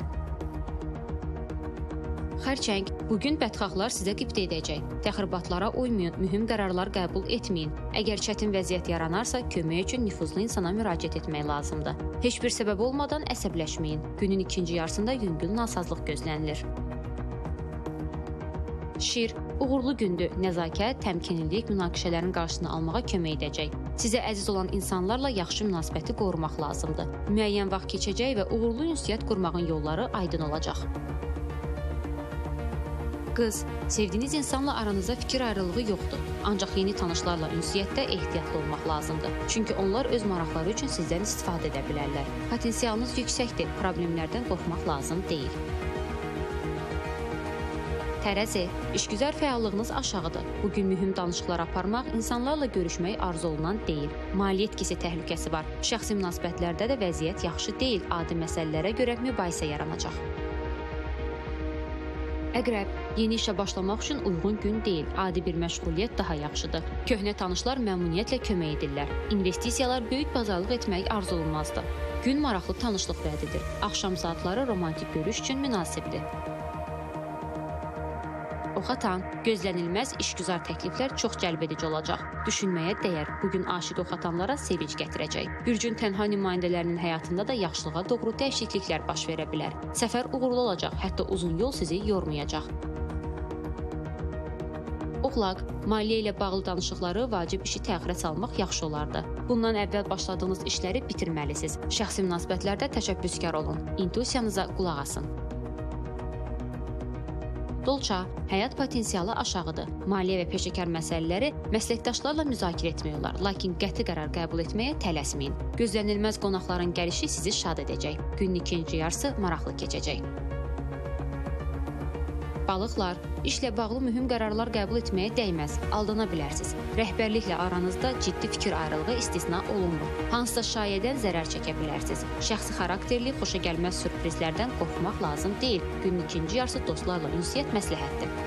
Xərçəng, bugün bədxahlar sizə qibt edəcək. Təxribatlara uymayın, mühüm qərarlar qəbul etməyin. Əgər çətin vəziyyət yaranarsa, kömək üçün nüfuzlu insana müraciət etmək lazımdır. Heç bir səbəb olmadan əsəbləşməyin. Günün ikinci yarısında yüngül nasazlıq gözlənilir. Şir, uğurlu gündür. Nəzakət, təmkinlilik münaqişələrin qarşısını almağa kömək edəcək. Sizə əziz olan insanlarla yaxşı münasibəti qorumaq lazımdır. Müəyyən vaxt keçəcək və uğurlu ünsiyyət qurmağın yolları aydın olacaq. Qız, sevdiyiniz insanla aranızda fikir ayrılığı yoxdur. Ancaq yeni tanışlarla ünsiyyətdə ehtiyatlı olmaq lazımdır. Çünki onlar öz maraqları üçün sizdən istifadə edə bilərlər. Potensialınız yüksəkdir, problemlərdən qorxmaq lazım deyil. Tərəzi, işgüzar fəallığınız aşağıdır. Bugün mühüm danışıqlar aparmaq, insanlarla görüşmək arzu olunan deyil. Maliyyə itkisi təhlükəsi var. Şəxsi münasibətlərdə də vəziyyət yaxşı deyil. Adi məsələlərə görə mübahisə yaranacaq. Əqrəb, yeni işə başlamaq üçün uyğun gün deyil. Adi bir məşğuliyyət daha yaxşıdır. Köhnə tanışlar məmnuniyyətlə kömək edirlər. İnvestisiyalar böyük bazarlıq etmək arzu olunmazdır. Gün maraqlı tanışlıq vədidir. Axşam saatları romantik görüş üçün münasibdir. Oxatan, gözlənilməz işgüzar təkliflər çox cəlbedici olacaq. Düşünməyə dəyər. Bugün aşiq oxatanlara sevinc gətirəcək. Bürcün tənha nümayəndələrinin həyatında da yaxşılığa doğru dəyişikliklər baş verə bilər. Səfər uğurlu olacaq, hətta uzun yol sizi yormayacaq. Oğlaq, maliyyə ilə bağlı danışıqları, vacib işi təxirə salmaq yaxşı olardı. Bundan əvvəl başladığınız işləri bitirməlisiniz. Şəxsi münasibətlərdə təşəbbüskar olun. İntuisiyanıza qulaq asın. Dolça, həyat potensialı aşağıdır. Maliyyə və peşəkar məsələləri məsləkdaşlarla müzakirə etmək olar, lakin qəti qərar qəbul etməyə tələsməyin. Gözlənilməz qonaqların gəlişi sizi şad edəcək. Günün ikinci yarısı maraqlı keçəcək. Balıqlar, işlə bağlı mühüm qərarlar qəbul etməyə dəyməz, aldana bilərsiniz. Rəhbərliklə aranızda ciddi fikir ayrılığı istisna olunmur. Hansısa şayədən zərər çəkə bilərsiniz. Şəxsi xarakterli, xoşagəlməz sürprizlərdən qorxmaq lazım deyil. Günün ikinci yarısı dostlarla ünsiyyət məsləhətdir.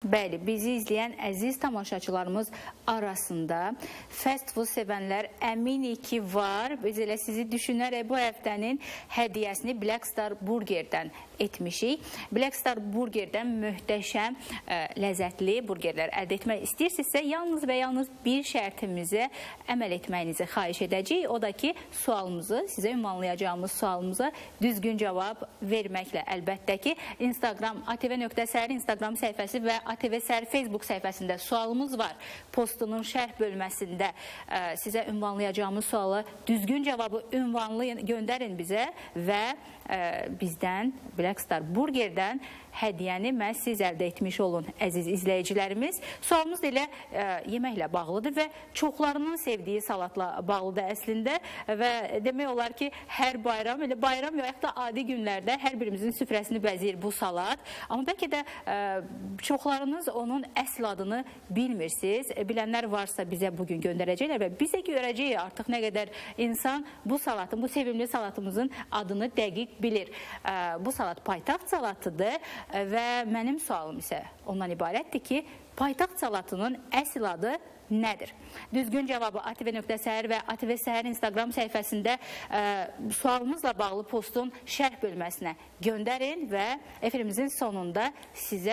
Bəli, bizi izləyən əziz tamaşaçılarımız arasında fast food sevənlər əminik ki var. Biz elə sizi düşünərək bu həftənin hədiyyəsini Black Star Burgerdən etmişik. Black Star Burgerdən möhtəşəm, ləzzətli burgerlər əldə etmək istəyirsinizsə, yalnız və yalnız bir şərtimizə əməl etməyinizi xahiş edəcəyik. O da ki, sualımızı, sizə ünvanlayacağımız sualımıza düzgün cavab verməklə. Əlbəttə ki, Instagram, ATV.sər Instagram səhifəsi və ATV Səhər Facebook səhifəsində sualımız var. Postunun şərh bölməsində sizə ünvanlayacağımız sualı düzgün cavabı ünvanlayın, göndərin bizə və bizdən, Black Star Burgerdən hədiyyəni məhz siz əldə etmiş olun, əziz izləyicilərimiz. Sualımız da elə yeməklə bağlıdır və çoxlarının sevdiyi salatla bağlıdır əslində və demək olar ki, hər bayram, elə bayram və yaxud da adi günlərdə hər birimizin süfrəsini bəzəyir bu salat. Amma bəlkə də çoxlarınız onun əsl adını bilmirsiniz. Bilənlər varsa bizə bugün göndərəcəklər və biz də görəcəyik artıq nə qədər insan bu salatın, bu sevimli salatımızın adını dəqiq bilir. Bu salat paytaxt salatıdır və mənim sualım isə ondan ibarətdir ki, paytaxt salatının əsl adı nədir? Düzgün cavabı ATV.sər və ATV Səhər Instagram səhifəsində sualımızla bağlı postun şərh bölməsinə göndərin və efirimizin sonunda sizə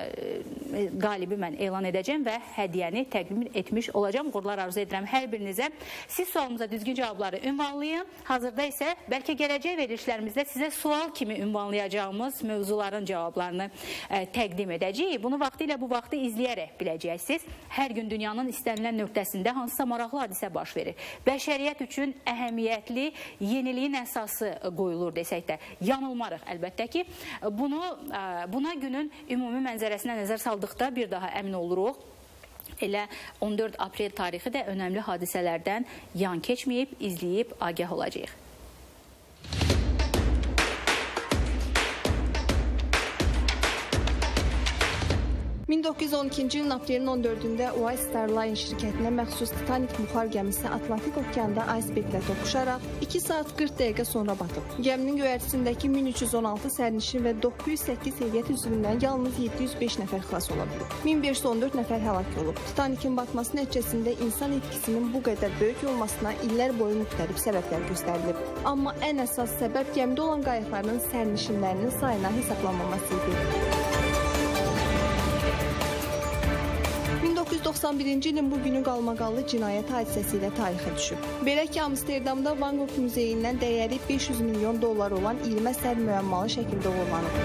qalibi mən elan edəcəm və hədiyyəni təqdim etmiş olacam. Uğurlar arzu edirəm hər birinizə. Siz sualımıza düzgün cavabları ünvanlayın. Hazırda isə bəlkə gələcək verilişlərimizdə sizə sual kimi ünvanlayacağımız mövzuların cavablarını təqdim edəcəyik. Bunu vaxtilə bu vaxtı izləyərək biləcəksiniz. Hər gün dünyanın istənilən nöqtəsində hansısa maraqlı hadisə baş verir. Bəşəriyyət üçün əhəmiyyətli yeniliyin əsası qoyulur desək də yanılmarıq əlbəttə ki. Buna günün ümumi mənzərəsinə nəzər saldıqda bir daha əmin oluruq. Elə 14 aprel tarixi də önəmli hadisələrdən yan keçməyib, izləyib, agah olacaq. 1912-ci ilin aprelin 14-də White Star Line şirkətinə məxsus Titanic buxar gəmisi Atlantik okeanda iceberglə toqquşaraq 2 saat 40 dəqiqə sonra batıb. Gəminin göyərçisindəki 1316 sərnişin və 908 heyət üzvündən yalnız 705 nəfər xilas ola bilib. 1514 nəfər həlak olub. Titanicin batması nəticəsində insan itkisinin bu qədər böyük olmasına illər boyu müxtəlif səbəblər göstərilib. Amma ən əsas səbəb gəmidə olan qayıqların sərnişinlərinin sayına hesablanmaması idi. 1991-ci ilin bugünü qalmaqallı cinayət hadisəsi ilə tarixə düşüb. Belə ki, Amsterdamda Van Gogh muzeyindən dəyəri 500 milyon dollar olan 20 əsər müəmmalı şəkildə oğurlanıb.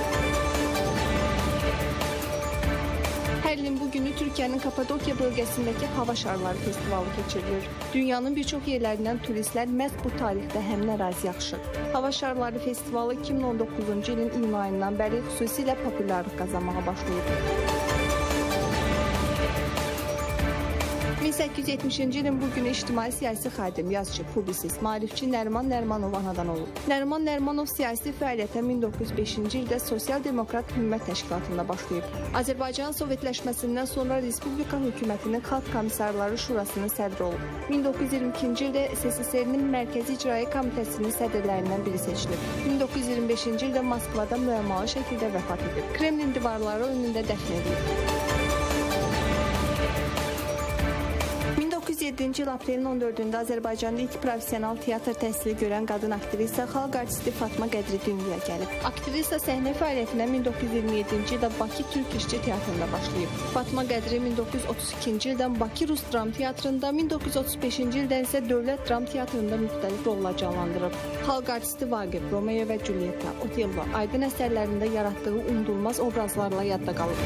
Hər ilin bugünü Türkiyənin Kapadokya bölgəsindəki hava şarları festivalı keçirilir. Dünyanın bir çox yerlərindən turistlər məhz bu tarixdə həmin əraziyə axışır. Hava şarları festivalı 2019-cu ilin iyun ayından bəri xüsusilə populyarlıq qazanmağa başlayıb. 1870-ci ilin bugünü ictimai-siyasi xadim, yazıcı, publisist, maarifçi Nəriman Nərimanov anadan olub. Nəriman Nərimanov siyasi fəaliyyətə 1905-ci ildə Sosial-Demokrat Hümmət Təşkilatında başlayıb. Azərbaycan Sovetləşməsindən sonra Respublika hökumətinin Xalq Komissarları Şurasının sədri olub. 1922-ci ildə SSR-nin Mərkəzi İcraiyyə Komitəsinin sədrlərindən biri seçilib. 1925-ci ildə Moskvada müəmmalı şəkildə vəfat edib. Kremlin divarları önündə dəfn edilib. 1907-ci il aprelin 14-də Azərbaycanda ilk professional teatr təhsili görən qadın aktrisa, xalq artisti Fatma Qədri dünyaya gəlib. Aktrisa səhnə fəaliyyətinə 1927-ci ildə Bakı Türk İşçi Teatrında başlayıb. Fatma Qədri 1932-ci ildən Bakı Rus Dram Teatrında, 1935-ci ildən isə Dövlət Dram Teatrında müxtəlif rollar canlandırıb. Xalq artisti Vaqif, Romeo və Julieta, Otello, Aydın əsərlərində yaratdığı unudulmaz obrazlarla yadda qalıb.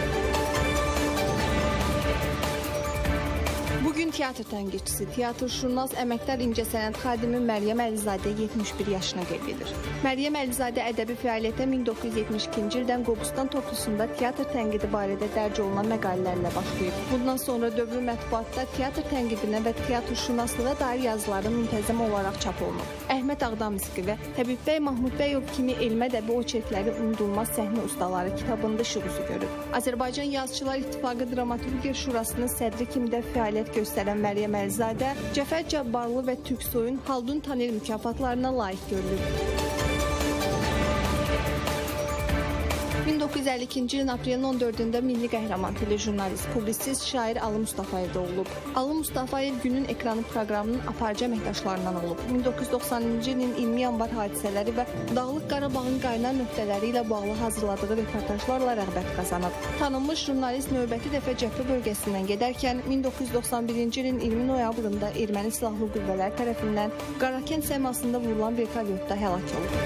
Bugün teatr tənqidçisi, teatrşünas, əməkdar incəsənət xadimi Məryəm Əlizadə 71 yaşına qeyd edir. Məryəm Əlizadə ədəbi fəaliyyətə 1972-ci ildən Qobustan toplusunda teatr tənqidi barədə dərc olunan məqalələrlə başlayıb. Bundan sonra dövrü mətbuatda teatr tənqidinə və teatrşünaslığa dair yazıları müntəzəm olaraq çap olunub. Əhməd Ağdamski və Həbib bəy Mahmudbəyov kimi elm ədəbi oçerkləri unudulmaz səhnə ustaları kitabında işıq üzü görüb. Azərbaycan Yazıçılar İttifaqı Dramaturgiya Şurasının sədri kimi də fəaliyyət göstərən Məryəm Əlizadə Cəfər Cabbarlı və Türksoyun Haldun Taner mükafatlarına layiq görülüb. 1952-ci ilin aprelin 14-də milli qəhrəman telejurnalist, publisist, şair Alı Mustafayev doğulub. Alı Mustafayev günün ekranı proqramının aparıcı əməkdaşlarından olub. 1990-cı ilin 20 yanvar hadisələri və Dağlıq Qarabağın qaynar nöqtələri ilə bağlı hazırladığı reportajlarla rəğbət qazanıb. Tanınmış jurnalist növbəti dəfə cəbhə bölgəsindən gedərkən 1991-ci ilin 20 noyabrında erməni silahlı qüvvələr tərəfindən Qarakənd səmasında vurulan vertolyotda həlak olub.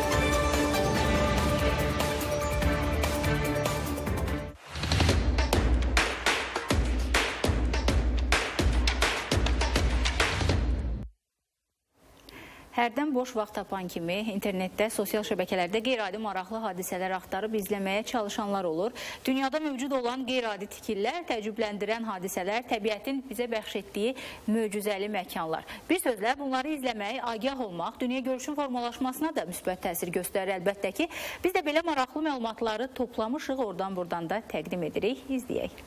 Hərdən boş vaxt tapan kimi internetdə, sosial şəbəkələrdə qeyri-adi maraqlı hadisələr axtarıb izləməyə çalışanlar olur. Dünyada mövcud olan qeyri-adi tikillər, təəccübləndirən hadisələr, təbiətin bizə bəxş etdiyi möcüzəli məkanlar. Bir sözlə bunları izləmək, agah olmaq, dünya görüşün formalaşmasına da müsbət təsir göstərir əlbəttə ki. Biz də belə maraqlı məlumatları toplamışıq, oradan-buradan da təqdim edirik, izləyək.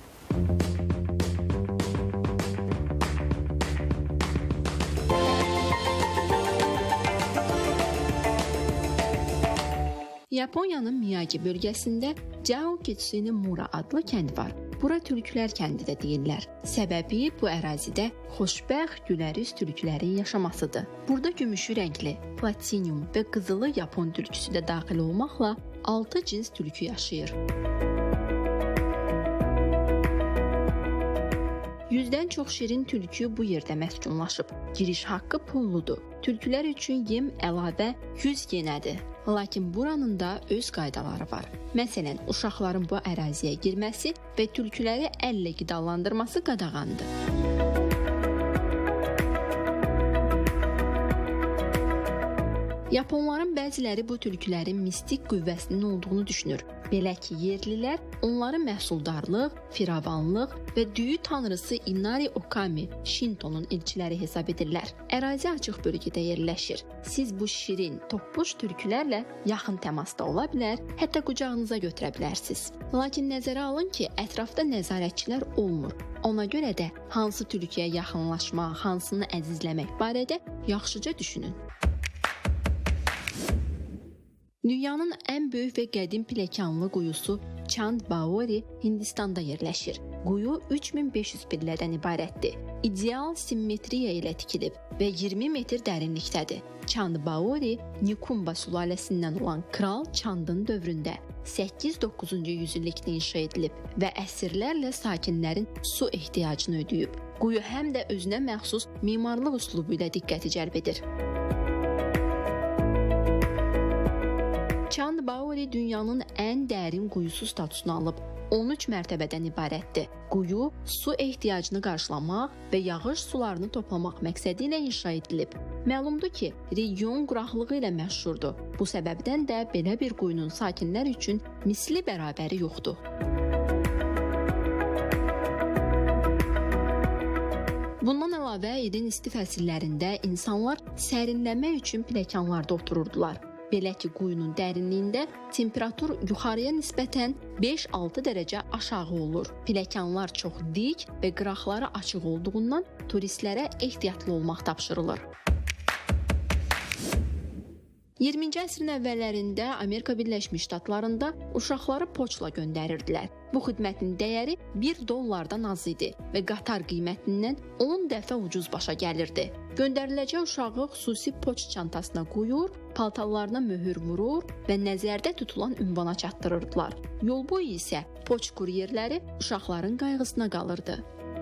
Yaponiyanın Miyagi bölgəsində Jao Kitsunemura adlı kənd var. Bura türklər kəndi də deyirlər. Səbəbi bu ərazidə xoşbəxt, gülərüz türklərin yaşamasıdır. Burada gümüşü rəngli, platinium və qızılı Yapon türküsü də daxil olmaqla 6 cins türkü yaşayır. 100-dən çox şirin türkü bu yerdə məskunlaşıb. Giriş haqqı pulludur. Türkülər üçün yem əlavə 100 yenədir. Lakin buranın da öz qaydaları var. Məsələn, uşaqların bu əraziyə girməsi və türküləri əllə qidalandırması qadağandır. Yaponların bəziləri bu türkülərin mistik qüvvəsinin olduğunu düşünür. Belə ki, yerlilər onları məhsuldarlıq, firavanlıq və düyü tanrısı Inari Okami, Shintonun elçiləri hesab edirlər. Ərazi açıq bölgədə yerləşir. Siz bu şirin, topbuş türkülərlə yaxın təmasda ola bilər, hətta qucağınıza götürə bilərsiniz. Lakin nəzərə alın ki, ətrafda nəzarətçilər olmur. Ona görə də hansı türküyə yaxınlaşmaq, hansını əzizləmək barədə yaxşıca düşünün. Dünyanın ən böyük və qədim pilləkənli quyusu Chand Baori Hindistanda yerləşir. Quyu 3500 pillədən ibarətdir. İdeal simmetriya ilə tikilib və 20 metr dərinlikdədir. Chand Baori Nikumba sülaləsindən olan Kral Chandın dövründə 8-9-cu yüzillikdə inşa edilib və əsrlərlə sakinlərin su ehtiyacını ödəyib. Quyu həm də özünə məxsus memarlıq üslubu ilə diqqəti cəlb edir. Chand Baori dünyanın ən dərin quyusu statusunu alıb. 13 mərtəbədən ibarətdir. Quyu su ehtiyacını qarşılamaq və yağış sularını toplamaq məqsədi ilə inşa edilib. Məlumdur ki, region quraqlığı ilə məşhurdur. Bu səbəbdən də belə bir quyunun sakinlər üçün misli bərabəri yoxdur. Bundan əlavə, ilin isti fəsillərində insanlar sərinləmək üçün pilləkənlarda otururdular. Belə ki, quyunun dərinliyində temperatur yuxarıya nisbətən 5-6 dərəcə aşağı olur. Pilləkənlər çox dik və qıraqları açıq olduğundan turistlərə ehtiyatlı olmaq tapşırılır. 20-ci əsrin əvvəllərində Amerika Birləşmiş Ştatlarında uşaqları poçtla göndərirdilər. Bu xidmətin dəyəri $1 az idi və qatar qiymətindən 10 dəfə ucuz başa gəlirdi. Göndəriləcək uşağı xüsusi poçt çantasına qoyur, paltarlarına möhür vurur və nəzərdə tutulan ünvana çatdırırdılar. Yol boyu isə poçt kuryerləri uşaqların qayğısına qalırdı.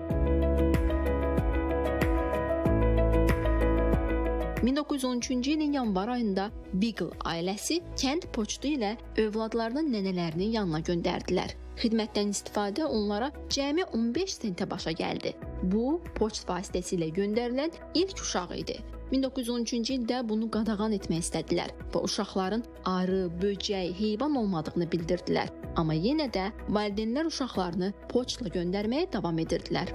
...1913-cü ilin yanvar ayında Beagle ailəsi kənd poçtu ilə övladlarını nənələrinin yanına göndərdilər. Xidmətdən istifadə onlara cəmi 15 sentə başa gəldi. Bu, poçt vasitəsilə göndərilən ilk uşaq idi. 1913-cü ildə bunu qadağan etmək istədilər və uşaqların arı, böcək, heyvan olmadığını bildirdilər. Amma yenə də valideynlər uşaqlarını poçtla göndərməyə davam edirdilər.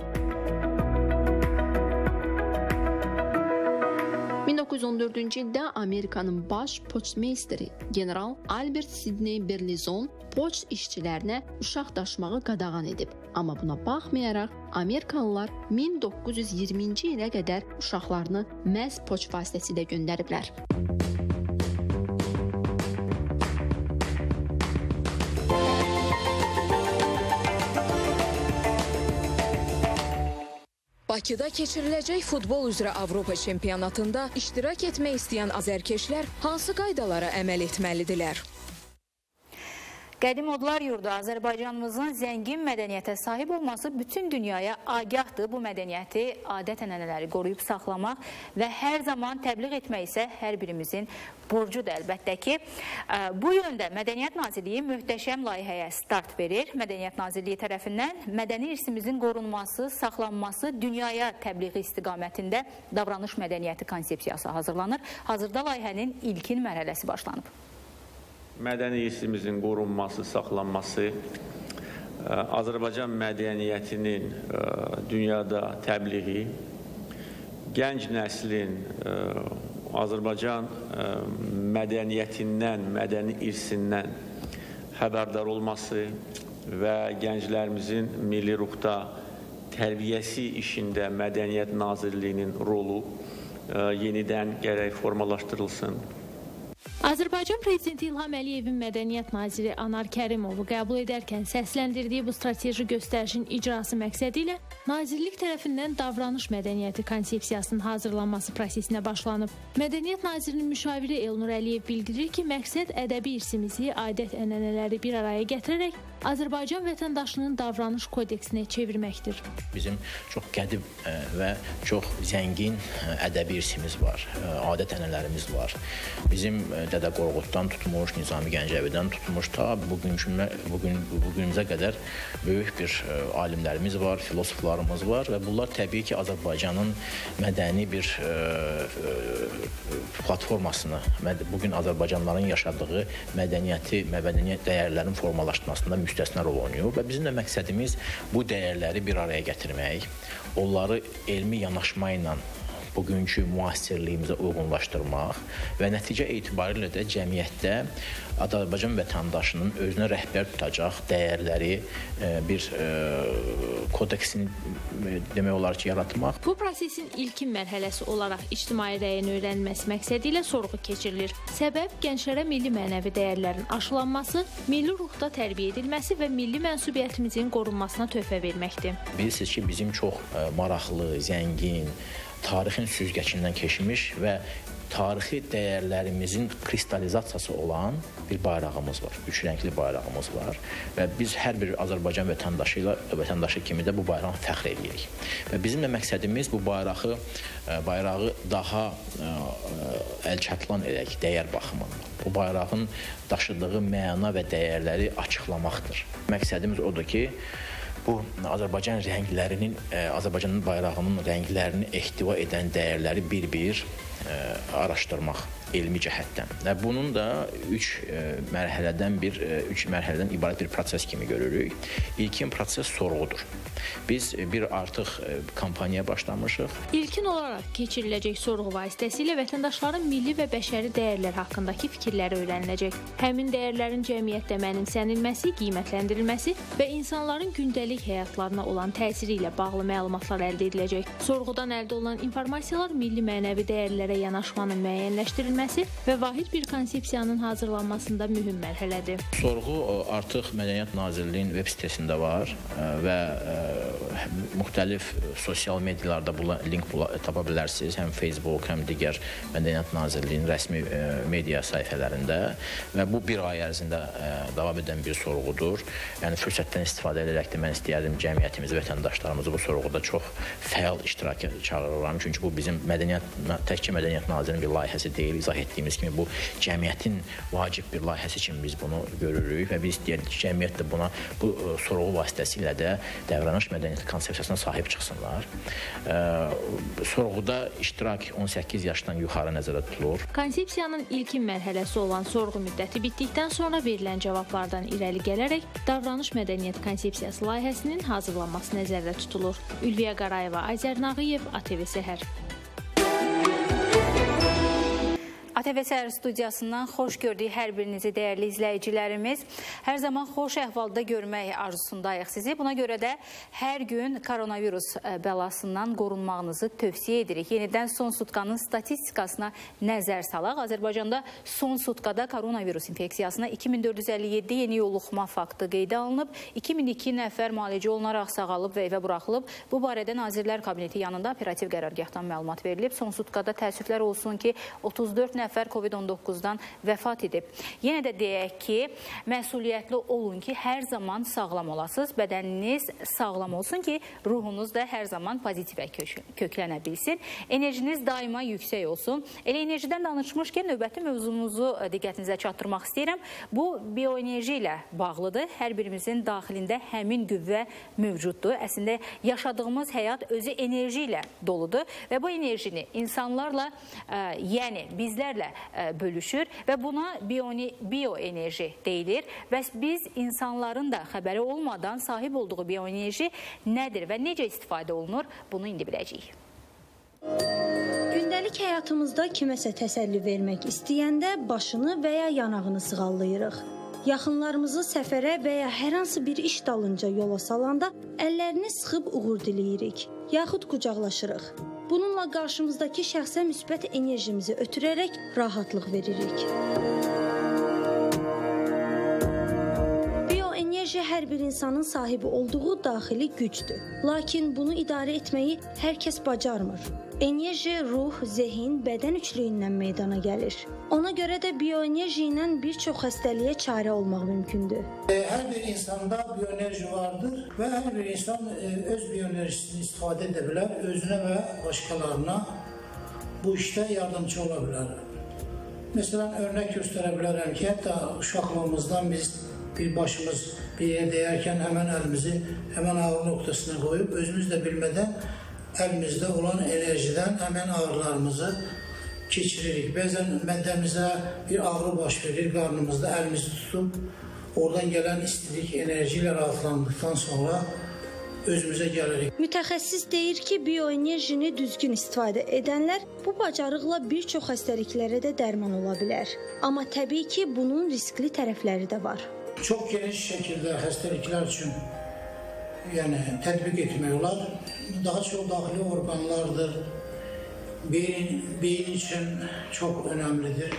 1914-cü ildə Amerikanın baş poçtmeysteri general Albert Sidney Berlizon poçt işçilərinə uşaq daşımağı qadağan edib. Amma buna baxmayaraq Amerikalılar 1920-ci ilə qədər uşaqlarını məhz poçt vasitəsilə göndəriblər. Bakıda keçiriləcək futbol üzrə Avropa çempionatında iştirak etmək istəyən azərkeşlər hansı qaydalara əməl etməlidirlər? Qədim Odlar Yurdu Azərbaycanımızın zəngin mədəniyyətə sahib olması bütün dünyaya agahdır. Bu mədəniyyəti, adət-ənənələri qoruyub saxlamaq və hər zaman təbliğ etmək isə hər birimizin borcudur əlbəttə ki. Bu yöndə Mədəniyyət Nazirliyi möhtəşəm layihəyə start verir. Mədəniyyət Nazirliyi tərəfindən mədəni irsimizin qorunması, saxlanması, dünyaya təbliği istiqamətində davranış mədəniyyəti konsepsiyası hazırlanır. Hazırda layihənin ilkin mərhələsi başlanıb. Mədəni irsimizin qorunması, saxlanması, Azərbaycan mədəniyyətinin dünyada təbliği, gənc nəslin Azərbaycan mədəniyyətindən, mədəni irsindən xəbərdar olması və gənclərimizin milli ruhda tərbiyəsi işində Mədəniyyət Nazirliyinin rolu yenidən gərək formalaşdırılsın. Azərbaycan Prezidenti İlham Əliyevin Mədəniyyət Naziri Anar Kərimovu qəbul edərkən səsləndirdiyi bu strateji göstərişin icrası məqsədi ilə Nazirlik tərəfindən davranış mədəniyyəti konsepsiyasının hazırlanması prosesinə başlanıb. Mədəniyyət Nazirinin müşaviri Elnur Əliyev bildirir ki, məqsəd ədəbi irsimizi, adət-ənənələri bir araya gətirərək Azərbaycan vətəndaşının davranış kodeksinə çevirməkdir. Bizim çox qədim və çox zəngin ədəbi irsimiz var, adət-ənənələrimiz var. Bizim Dədə Qorquddan tutmuş, Nizami Gəncəvidən tutmuş, ta bugünümüzə qədər böyük bir alimlərimiz var, filosoflarımız var və bunlar təbii ki, Azərbaycanın mədəni bir platformasını, bugün Azərbaycanlıların yaşadığı mədəniyyəti, mədəniyyət dəyərlərin formalaşdırmasında müstəsna rol oynayır və bizim də məqsədimiz bu dəyərləri bir araya gətirmək, onları elmi yanaşma ilə bugünkü müasirliyimizə uyğunlaşdırmaq və nəticə etibarilə də cəmiyyətdə Azərbaycan vətəndaşının özünə rəhbər tutacaq dəyərləri bir kodeksini demək olar ki, yaratmaq. Bu prosesin ilkin mərhələsi olaraq ictimai rəyin öyrənilməsi məqsədi ilə sorğu keçirilir. Səbəb gənclərə milli mənəvi dəyərlərin aşılanması, milli ruhda tərbiyə edilməsi və milli mənsubiyyətimizin qorunmasına töhfə verməkdir. Bilirsiniz ki, bizim çox maraqlı, zəngin, tarixin süzgəcindən keçmiş və tarixi dəyərlərimizin kristalizasiyası olan bir bayrağımız var, üç rəngli bayrağımız var və biz hər bir Azərbaycan vətəndaşı kimi də bu bayrağı fəxr edirik. Və bizim də məqsədimiz bu bayrağı daha əlçatlan edək dəyər baxımından. Bu bayrağın daşıdığı məna və dəyərləri açıqlamaqdır. Məqsədimiz odur ki, bu Azərbaycan rənglərinin, Azərbaycanın bayrağının rənglərini ehtiva edən dəyərləri bir-bir araşdırmaq elmi cəhətdən. Və bunun da üç mərhələdən ibarət bir proses kimi görürük. İlkin proses sorğudur. Biz artıq kampaniyaya başlamışıq. İlkin olaraq keçiriləcək sorğu vasitəsilə vətəndaşların milli və bəşəri dəyərlər haqqındakı fikirləri öyrəniləcək. Həmin dəyərlərin cəmiyyətdə mənimsənilməsi, qiymətləndirilməsi və insanların gündəlik həyatlarına olan təsiri ilə bağlı məlumatlar əldə ediləcək. Sorğudan əldə olunan informasiyalar milli mənəvi dəyərlərə yanaşmanın müəyyənləşdirilməsi və vahid bir konsepsiyanın hazırlanmasında mühüm mərhələdir. Sorğu artıq Mədəniyyət Nazirliyinin web sitəsində var və müxtəlif sosial medialarda link tapa bilərsiniz. Həm Facebook, həm digər Mədəniyyət Nazirliyinin rəsmi media səhifələrində və bu bir ay ərzində davam edən bir sorğudur. Yəni fürsətdən istifadə edərək də mən istəyərdim cəmiyyətimizi, vətəndaşlarımızı bu sorğuda çox fəal iştiraka çağırıram. Çünki bu bizim təkcə Mədəniyyət Nazirliyinin bir layihəsi deyil. İzah etdiyimiz kimi bu cəmiyyətin vacib bir layihəsi kimi biz bunu görürük və biz istəyirik ki, cəmiyyət də buna bu sorğu vasitəsilə də davranış mədəniyyəti konsepsiyasına sahib çıxsınlar. Sorğuda iştirak 18 yaşdan yuxarı nəzərdə tutulur. Konsepsiyanın ilkin mərhələsi olan sorğu müddəti bitdikdən sonra verilən cavablardan irəli gələrək davranış mədəniyyəti konsepsiyası layihəsinin hazırlanması nəzərdə tutulur. Ülviyə Qarayeva, Azər Nağıyev, ATV Səhər. ATV Səhər studiyasından xoş gördük hər birinizi dəyərli izləyicilərimiz. Hər zaman xoş əhvalda görmək arzusundayıq sizi. Buna görə də hər gün koronavirus bəlasından qorunmağınızı tövsiyə edirik. Yenidən son sutkanın statistikasına nəzər salaq. Azərbaycanda son sutkada koronavirus infeksiyasına 2457 yeni yoluxma faktı qeydə alınıb. 2002 nəfər müalicə olunaraq sağalıb və evə buraxılıb. Bu barədə Nazirlər Kabineti yanında operativ qərargahdan məlumat verilib. Son sutkada təəssüflər olsun ki, 34 nəfər COVID-19-dan vəfat edib. Yenə də deyək ki, məsuliyyətli olun ki, hər zaman sağlam olasınız, bədəniniz sağlam olsun ki, ruhunuz da hər zaman pozitivə köklənə bilsin. Enerjiniz daima yüksək olsun. Elə enerjidən danışmışkən növbəti mövzumuzu diqqətinizə çatdırmaq istəyirəm. Bu, bioenerji ilə bağlıdır. Hər birimizin daxilində həmin qüvvə mövcuddur. Əslində, yaşadığımız həyat özü enerji ilə doludur və bu enerjini insanlarla, yəni bizlərlə bölüşür və buna bioenerji deyilir. Və biz insanların da xəbəri olmadan sahib olduğu bioenerji nədir və necə istifadə olunur, bunu indi biləcəyik. Gündəlik həyatımızda kiməsə təsəlli vermək istəyəndə başını və ya yanağını sığallayırıq. Yaxınlarımızı səfərə və ya hər hansı bir iş dalınca yola salanda əllərini sıxıb uğur diləyirik, yaxud qucaqlaşırıq. Bununla qarşımızdakı şəxsə müsbət enerjimizi ötürərək rahatlıq veririk. Bioenerji hər bir insanın sahibi olduğu daxili gücdür. Lakin bunu idarə etməyi hər kəs bacarmır. Enerji ruh, zehin, bədən üçlüyündən meydana gəlir. Ona görə də bioenerji ilə bir çox xəstəliyə çarə olmaq mümkündür. Hər bir insanda bioenerji vardır və hər bir insan öz bioenerjisini istifadə edə bilər, özünə və başqalarına bu işdə yardımcı ola bilər. Məsələn, örnək göstərə bilərəm ki, hətta uşaqlığımızdan biz bir başımız bir yerə dəyərkən həmən əlimizi həmən ağrı nöqtəsine qoyub, özümüz də bilmədən əlimizdə olan enerjidən həmən ağrılarımızı keçiririk. Bəzən məddəmizə bir ağrı baş verir, qarnımızda əlimizi tutub, oradan gələn istilik enerji ilə rahatlandıqdan sonra özümüzə gəlirik. Mütəxəssis deyir ki, bioenerjini düzgün istifadə edənlər bu bacarıqla bir çox xəstəliklərə də dərman ola bilər. Amma təbii ki, bunun riskli tərəfləri də var. Çox geniş şəkildə xəstəliklər üçün tətbiq etmək olar. Daha çox daxili orqanlardır. Beyin üçün çox önəmlidir.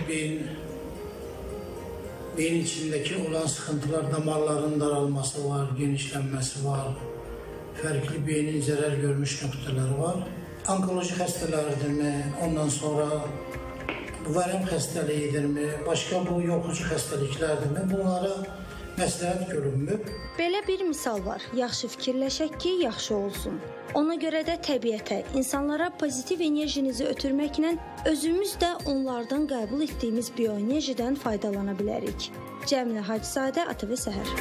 Beyin içindəki olan sıxıntılar, damarların daralması var, genişlənməsi var. Fərqli beynin zərər görmüş nöqtələri var. Onkoloji xəstələrdirmi, ondan sonra vərəm xəstəliyidirmi, başqa bu yoxucu xəstəliklərdirmi, bunlara məsləhət görünmür. Belə bir misal var. Yaxşı fikirləşək ki, yaxşı olsun. Ona görə də təbiətə, insanlara pozitiv enerjinizi ötürməklə özümüz də onlardan qəbul etdiyimiz bioenerjidən faydalana bilərik. Cəmilə Hacızadə, ATV Səhər.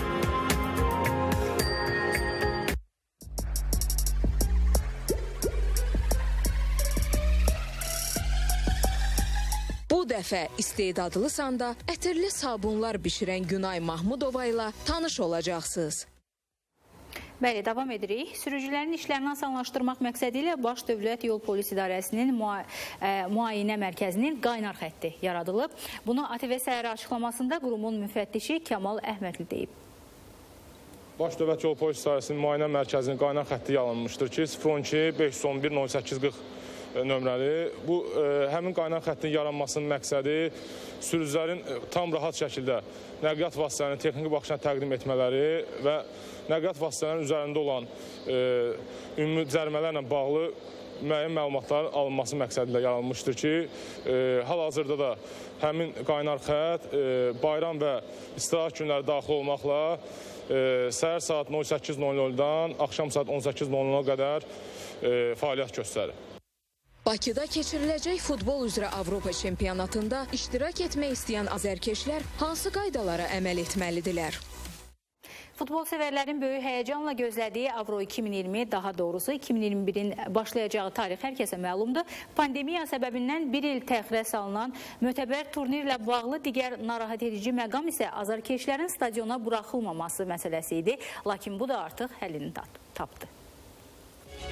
Bu dəfə istedadlı sanda ətirli sabunlar bişirən Günay Mahmudova ilə tanış olacaqsınız. Bəli, davam edirik. Sürücülərin işlərini asanlaşdırmaq məqsədi ilə Baş Dövlət Yol Polis İdarəsinin müayinə mərkəzinin qaynar xətti yaradılıb. Bunu ATV Səhər açıqlamasında qurumun müfəttişi Kamal Əhmədli deyib. Baş Dövlət Yol Polis İdarəsinin müayinə mərkəzinin qaynar xətti yalanmışdır ki, 012-511-0840 nömrəli. Bu, həmin qaynar xəttin yaranmasının məqsədi sürücülərin tam rahat şəkildə nəqliyyat vasitələrini texniki baxışına təqdim etmələri və nəqliyyat vasitələrinin üzərində olan ümumi cərimələrlə bağlı müəyyən məlumatların alınması məqsədilə yaranmışdır ki, hal-hazırda da həmin qaynar xətt bayram və istirahət günləri daxil olmaqla səhər saat 08:00-dan axşam saat 18:00-a qədər fəaliyyət göstərir. Bakıda keçiriləcək futbol üzrə Avropa çempionatında iştirak etmək istəyən azərkeşlər hansı qaydalara əməl etməlidirlər? Futbol sevərlərin böyük həyəcanla gözlədiyi Avro 2020, daha doğrusu 2021-in başlayacağı tarix hər kəsə məlumdur. Pandemiya səbəbindən bir il təxirə salınan mötəbər turnirlə bağlı digər narahat edici məqam isə azarkeşlərin stadiona buraxılmaması məsələsi idi. Lakin bu da artıq həllini tapdı.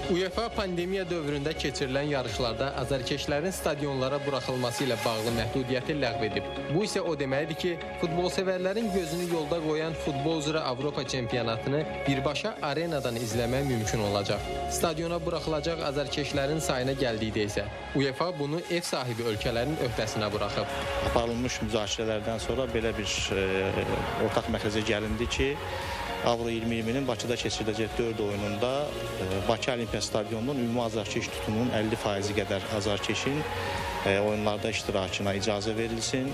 UEFA pandemiya dövründə keçirilən yarışlarda azarkeşlərin stadionlara buraxılması ilə bağlı məhdudiyyəti ləğv edib. Bu isə o deməkdir ki, futbolsevərlərin gözünü yolda qoyan futbol üzrə Avropa çempionatını birbaşa arenadan izləmək mümkün olacaq. Stadiona buraxılacaq azarkeşlərin sayına gəldikdə isə UEFA bunu ev sahibi ölkələrin öhdəsinə buraxıb. Aparılmış müzakirələrdən sonra belə bir ortaq məxrəcə gəlindi ki, Avro 2020-nin Bakıda keçiriləcək 4 oyununda Bakı Olimpiya Stadionunun ümumi azarkeş tutumunun 50% qədər azarkeşin oyunlarda iştirakına icazə verilsin.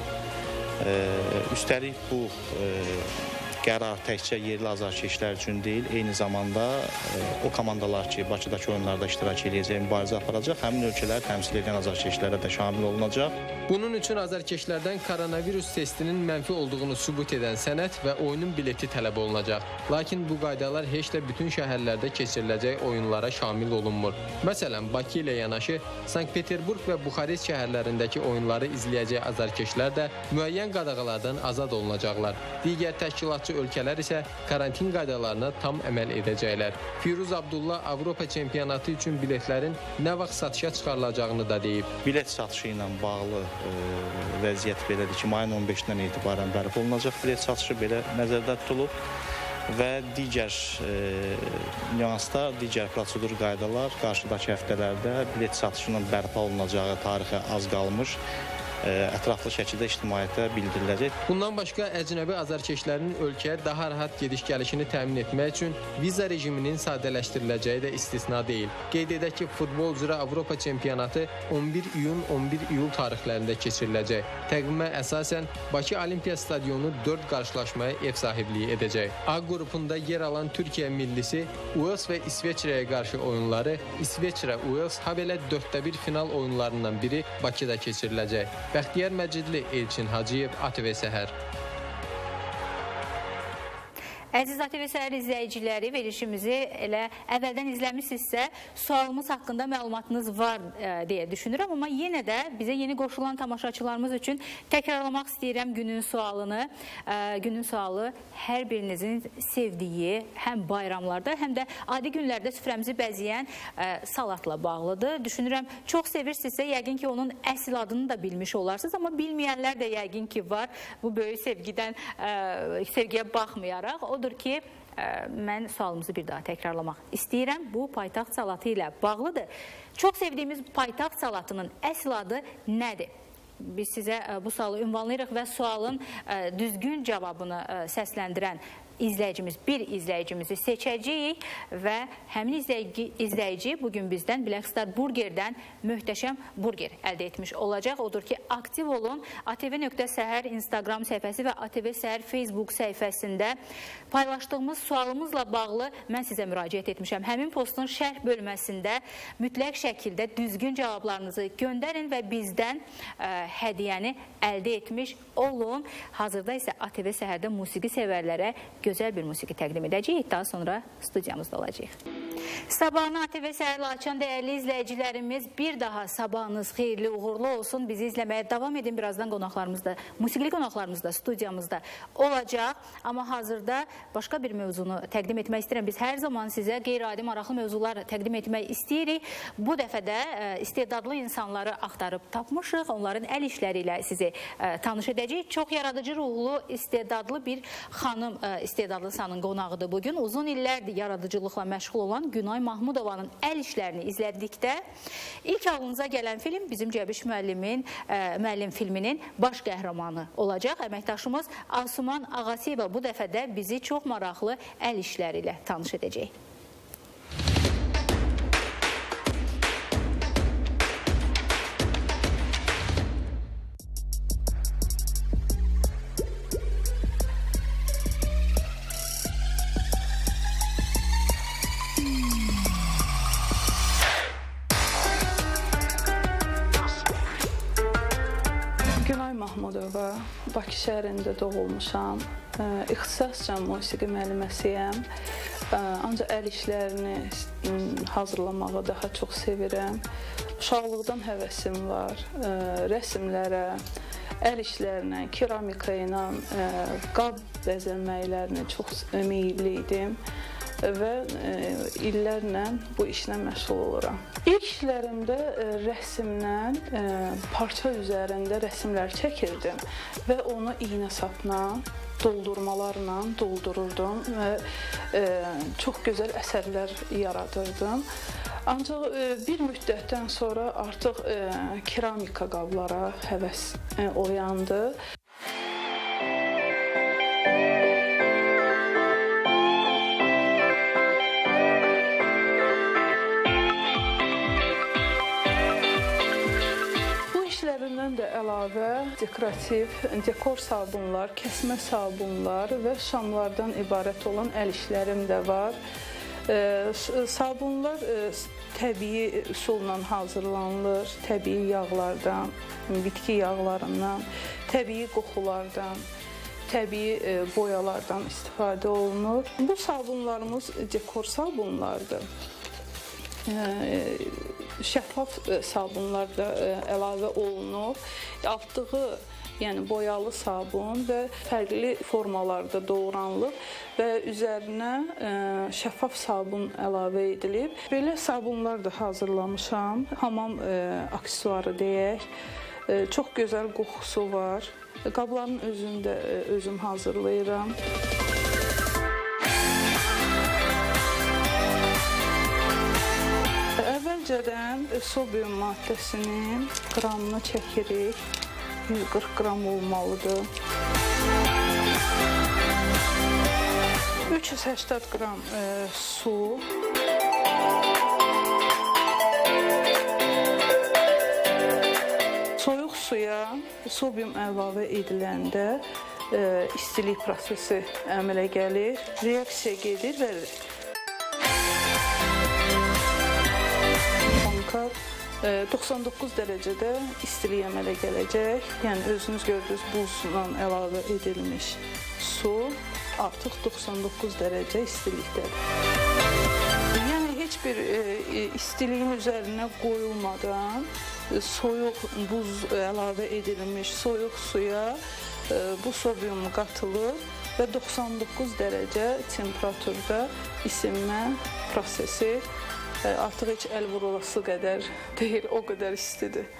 Üstəlik bu qərar təkcə yerli azarkeşlər üçün deyil, eyni zamanda o komandalar ki, Bakıdakı oyunlarda iştirak edəcək, mübarizə aparacaq, həmin ölkələri təmsil edən azarkeşlərə də şamil olunacaq. Bunun üçün azarkeşlərdən koronavirus testinin mənfi olduğunu sübut edən sənəd və oyunun bileti tələb olunacaq. Lakin bu qaydalar heç də bütün şəhərlərdə keçiriləcək oyunlara şamil olunmur. Məsələn, Bakı ilə yanaşı Sankt-Peterburq və Buxarest şəhərlərindəki oyunları izləyəcək azarkeşlər də müəyyən qadağalardan azad olunacaqlar. Digər təşkilatçı ölkələr isə karantin qaydalarına tam əməl edəcəklər. Firuz Abdullah Avropa çempionatı üçün biletlərin nə vaxt satışa çıxarılacağını da deyib. Bilet satışı ilə bağlı vəziyyət belədir ki, mayın 15-dən etibarən bərpa olunacaq bilet satışı belə nəzərdə tutulub və digər nüansda, digər prosedur qaydalar qarşıdakı həftələrdə bilet satışının bərpa olunacağı tarixə az qalmış ətraflı şəkildə ictimaiyyətə bildiriləcək. Bundan başqa əcnəbi azarkeşlərin ölkəyə daha rahat gediş-gəlişini təmin etmək üçün viza rejiminin sadələşdiriləcəyi də istisna deyil. Qeyd edək ki, futbol üzrə Avropa çempionatı 11 iyun, 11 iyul tarixlərində keçiriləcək. Təqvimə əsasən Bakı Olimpiya Stadionu 4 qarşılaşmaya ev sahibliyi edəcək. A qrupunda yer alan Türkiyə millisi Uels və İsveçrəyə qarşı oyunları İsveçrə-Uels habelə 4-1 final oyunlarından biri Bakıda keçiriləcək. Bəxtiyar Məcidli, Elçin Hacıyev, ATV Səhər. Əziz ATV Səhər izləyiciləri, verilişimizi elə əvvəldən izləmişsinizsə, sualımız haqqında məlumatınız var deyə düşünürəm. Amma yenə də bizə yeni qoşulan tamaşaçılarımız üçün təkrarlamaq istəyirəm günün sualını. Günün sualı hər birinizin sevdiyi həm bayramlarda, həm də adi günlərdə süfrəmizi bəzəyən salatla bağlıdır. Düşünürəm, çox sevirsinizsə, yəqin ki, onun əsl adını da bilmiş olarsınız. Amma bilməyənlər də yəqin ki, var. Bu böyük sevgiyə baxmayaraq. Odur ki, mən sualımızı bir daha təkrarlamaq istəyirəm. Bu, paytaxt salatı ilə bağlıdır. Çox sevdiyimiz paytaxt salatının əsl adı nədir? Biz sizə bu sualı ünvanlayırıq və sualın düzgün cavabını səsləndirən bir izləyicimizi seçəcəyik və həmin izləyici bugün bizdən Black Star Burgerdən möhtəşəm burger əldə etmiş olacaq. Odur ki, aktiv olun. ATV.Səhər Instagram səhifəsi və ATV Səhər Facebook səhifəsində paylaşdığımız sualımızla bağlı mən sizə müraciət etmişəm. Həmin postun şərh bölməsində mütləq şəkildə düzgün cavablarınızı göndərin və bizdən hədiyyəni əldə etmiş olun. Hazırda isə ATV Səhərdə musiqi sevərlərə gözəl bir musiqi təqdim edəcəyik. Daha sonra studiyamızda olacaq. Sabahını ATV Səhərlə açan dəyərli izləyicilərimiz, bir daha sabahınız xeyirli, uğurlu olsun. Bizi izləməyə davam edin. Birazdan musiqili qonaqlarımız da studiyamızda olacaq. Amma hazırda başqa bir mövzunu təqdim etmək istəyirəm. Biz hər zaman sizə qeyri-adi maraqlı mövzular təqdim etmək istəyirik. Bu dəfə də istedadlı insanları axtarıb tapmışıq. Onların əl işləri ilə sizi tanış edəcəyik. Çox yaradıcı ruhlu, istedadlı bir xanım istedadlı insanın qonağıdır bugün. Uzun illərdir yaradıcılıqla məşğul olan Günay Mahmudovanın əl işlərini izlədikdə ilk ağlınıza gələn film bizim Cəbiş müəllim filminin baş qəhrəmanı olacaq. Əməkdaşımız Asuman Ağasiyeva bu dəfə də bizi çox maraqlı əl işləri ilə tanış edəcək. Bakı şəhərində doğulmuşam. İxtisasca musiqi müəlliməsiyəm. Ancaq əl işlərini hazırlamağı daha çox sevirəm. Uşaqlıqdan həvəsim var. Rəsmlərə, əl işlərinə, keramika ilə, qab bəzənməklərinə çox meyilli idim. və illərlə bu işlə məşğul oluram. İlk işlərimdə rəsmlə parça üzərində rəsmlər çəkirdim və onu iynə sapla, doldurmalarla doldururdum və çox gözəl əsərlər yaradırdım. Ancaq bir müddətdən sonra artıq keramika qablara həvəs oyandı. də əlavə dekorativ, dekor sabunlar, kəsmə sabunlar və şamlardan ibarət olan əl işlərim də var. Sabunlar təbii üsulla hazırlanılır, təbii yağlardan, bitki yağlarından, təbii qoxulardan, təbii boyalardan istifadə olunur. Bu sabunlarımız dekor sabunlardır. Şəffaf sabunlar da əlavə olunur. Altığı, yəni boyalı sabun və fərqli formalarda doğranılıb və üzərinə şəffaf sabun əlavə edilib. Belə sabunlar da hazırlamışam. Hamam aksesuarı deyək. Çox gözəl qoxusu var. Qabların özünü də özüm hazırlayıram. Əvvəlcədən sobium maddəsinin qramını çəkirik. 140 qram olmalıdır. 380 qram su. Soyuq suya sobium əlavə ediləndə istilik prosesi əmələ gəlir, reaksiya gedir və 99 dərəcədə istilik əmələ gələcək. Yəni özünüz gördünüz, buzla əlavə edilmiş su artıq 99 dərəcə istilikdədir. Yəni heç bir istiliyin üzərinə qoyulmadan soyuq buz əlavə edilmiş soyuq suya bu sobium qatılır və 99 dərəcə temperaturda isinmə prosesi artıq heç əl vurulası qədər deyil, o qədər istidir.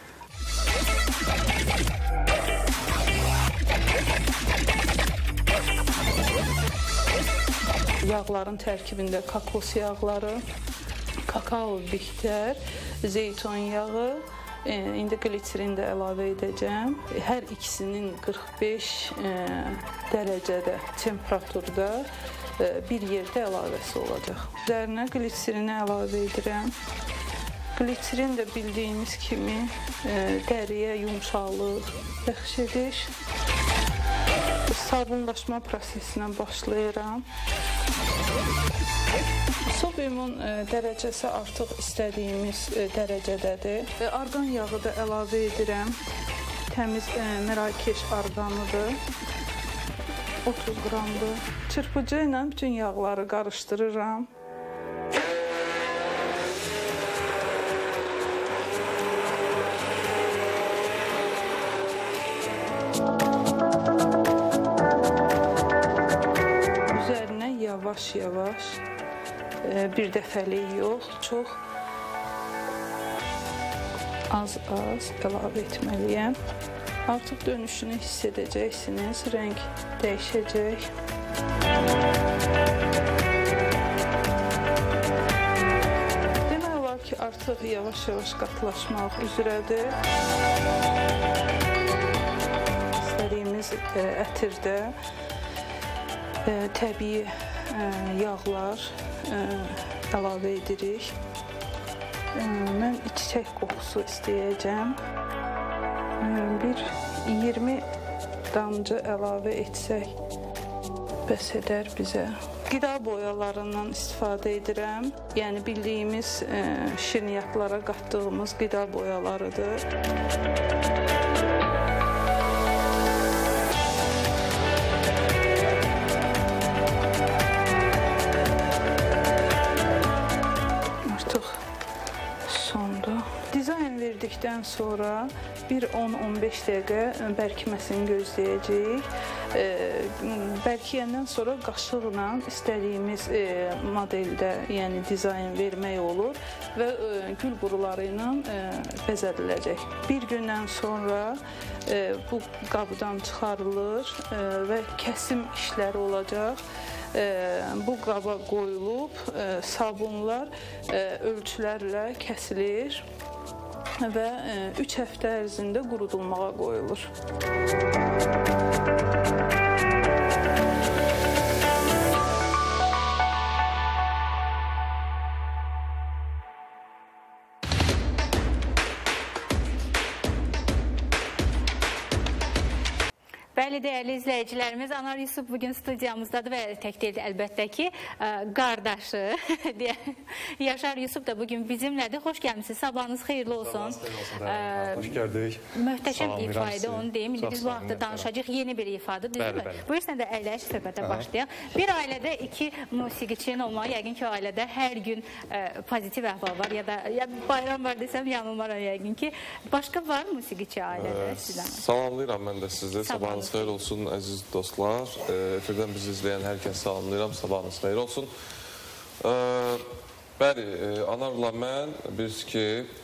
Yağların tərkibində kokos yağları, kakao bihtər, zeytun yağı, indi glitserin də əlavə edəcəm. Hər ikisinin 45 dərəcədə temperaturda bir yerdə əlavəsi olacaq. Üzərinə glitserini əlavə edirəm. Glitserin də bildiyimiz kimi dəriyə yumşaqlıq bəxş edir. Sabunlaşma prosesinə başlayıram. Sobiumun dərəcəsi artıq istədiyimiz dərəcədədir. Arqan yağı da əlavə edirəm. Təmiz Mərakeş arqanıdır. 30 qramdır. Çırpıcı ilə bütün yağları qarışdırıram. Üzərinə yavaş-yavaş, bir dəfəlik yox, çox az-az əlavə etməliyəm. Artıq dönüşünü hiss edəcəksiniz, rəng dəyişəcək. Demək olar ki, artıq yavaş-yavaş qatılaşmaq üzrədir. İstədiyimiz ətirdə təbii yağlar əlavə edirik. Mən çiçək qoxusu istəyəcəm. Bir 20 damcı əlavə etsək bəs edər bizə. Qida boyalarından istifadə edirəm. Yəni bildiyimiz şirniyyatlara qatdığımız qida boyalarıdır. Artıq sondu. Dizayn verdikdən sonra bir 10-15 dəqiqə bərkiməsini gözləyəcəyik. Bərkiyəndən sonra qaşıqla istədiyimiz modeldə, yəni dizayn vermək olur və gül quruları ilə bəzədiləcək. Bir gündən sonra bu qabdan çıxarılır və kəsim işləri olacaq. Bu qaba qoyulub sabunlar ölçülərlə kəsilir və 3 həftə ərzində qurudulmağa qoyulur. Bəli, dəyərli izləyicilərimiz, Anar Yusuf bugün studiyamızdadır və tək deyildi əlbəttə ki, qardaşı Yaşar Yusuf da bugün bizimlədir. Xoş gəlmişsiniz, sabahınız xeyirli olsun. Xoş gördük. Möhtəşəm ifadə, onu deyim. İndi biz bu haqda danışacaq, yeni bir ifadə, deyil mi? Buyursan da əyləş söhbətə başlayaq. Bir ailədə iki musiqiçinin olmağı, yəqin ki, o ailədə hər gün pozitiv əhval var, ya da bayram var desəm yanılmaram yəqin ki. Başqa var musiqiçi ailədə sizdən? Salamlayıram mən də sizi, sabahınız xeyir olsun əziz dostlar. Efirdən bizi izləyən hər kəs salamlayıram, sabahınız xeyir olsun. Bəli, Anarla mən biz ki,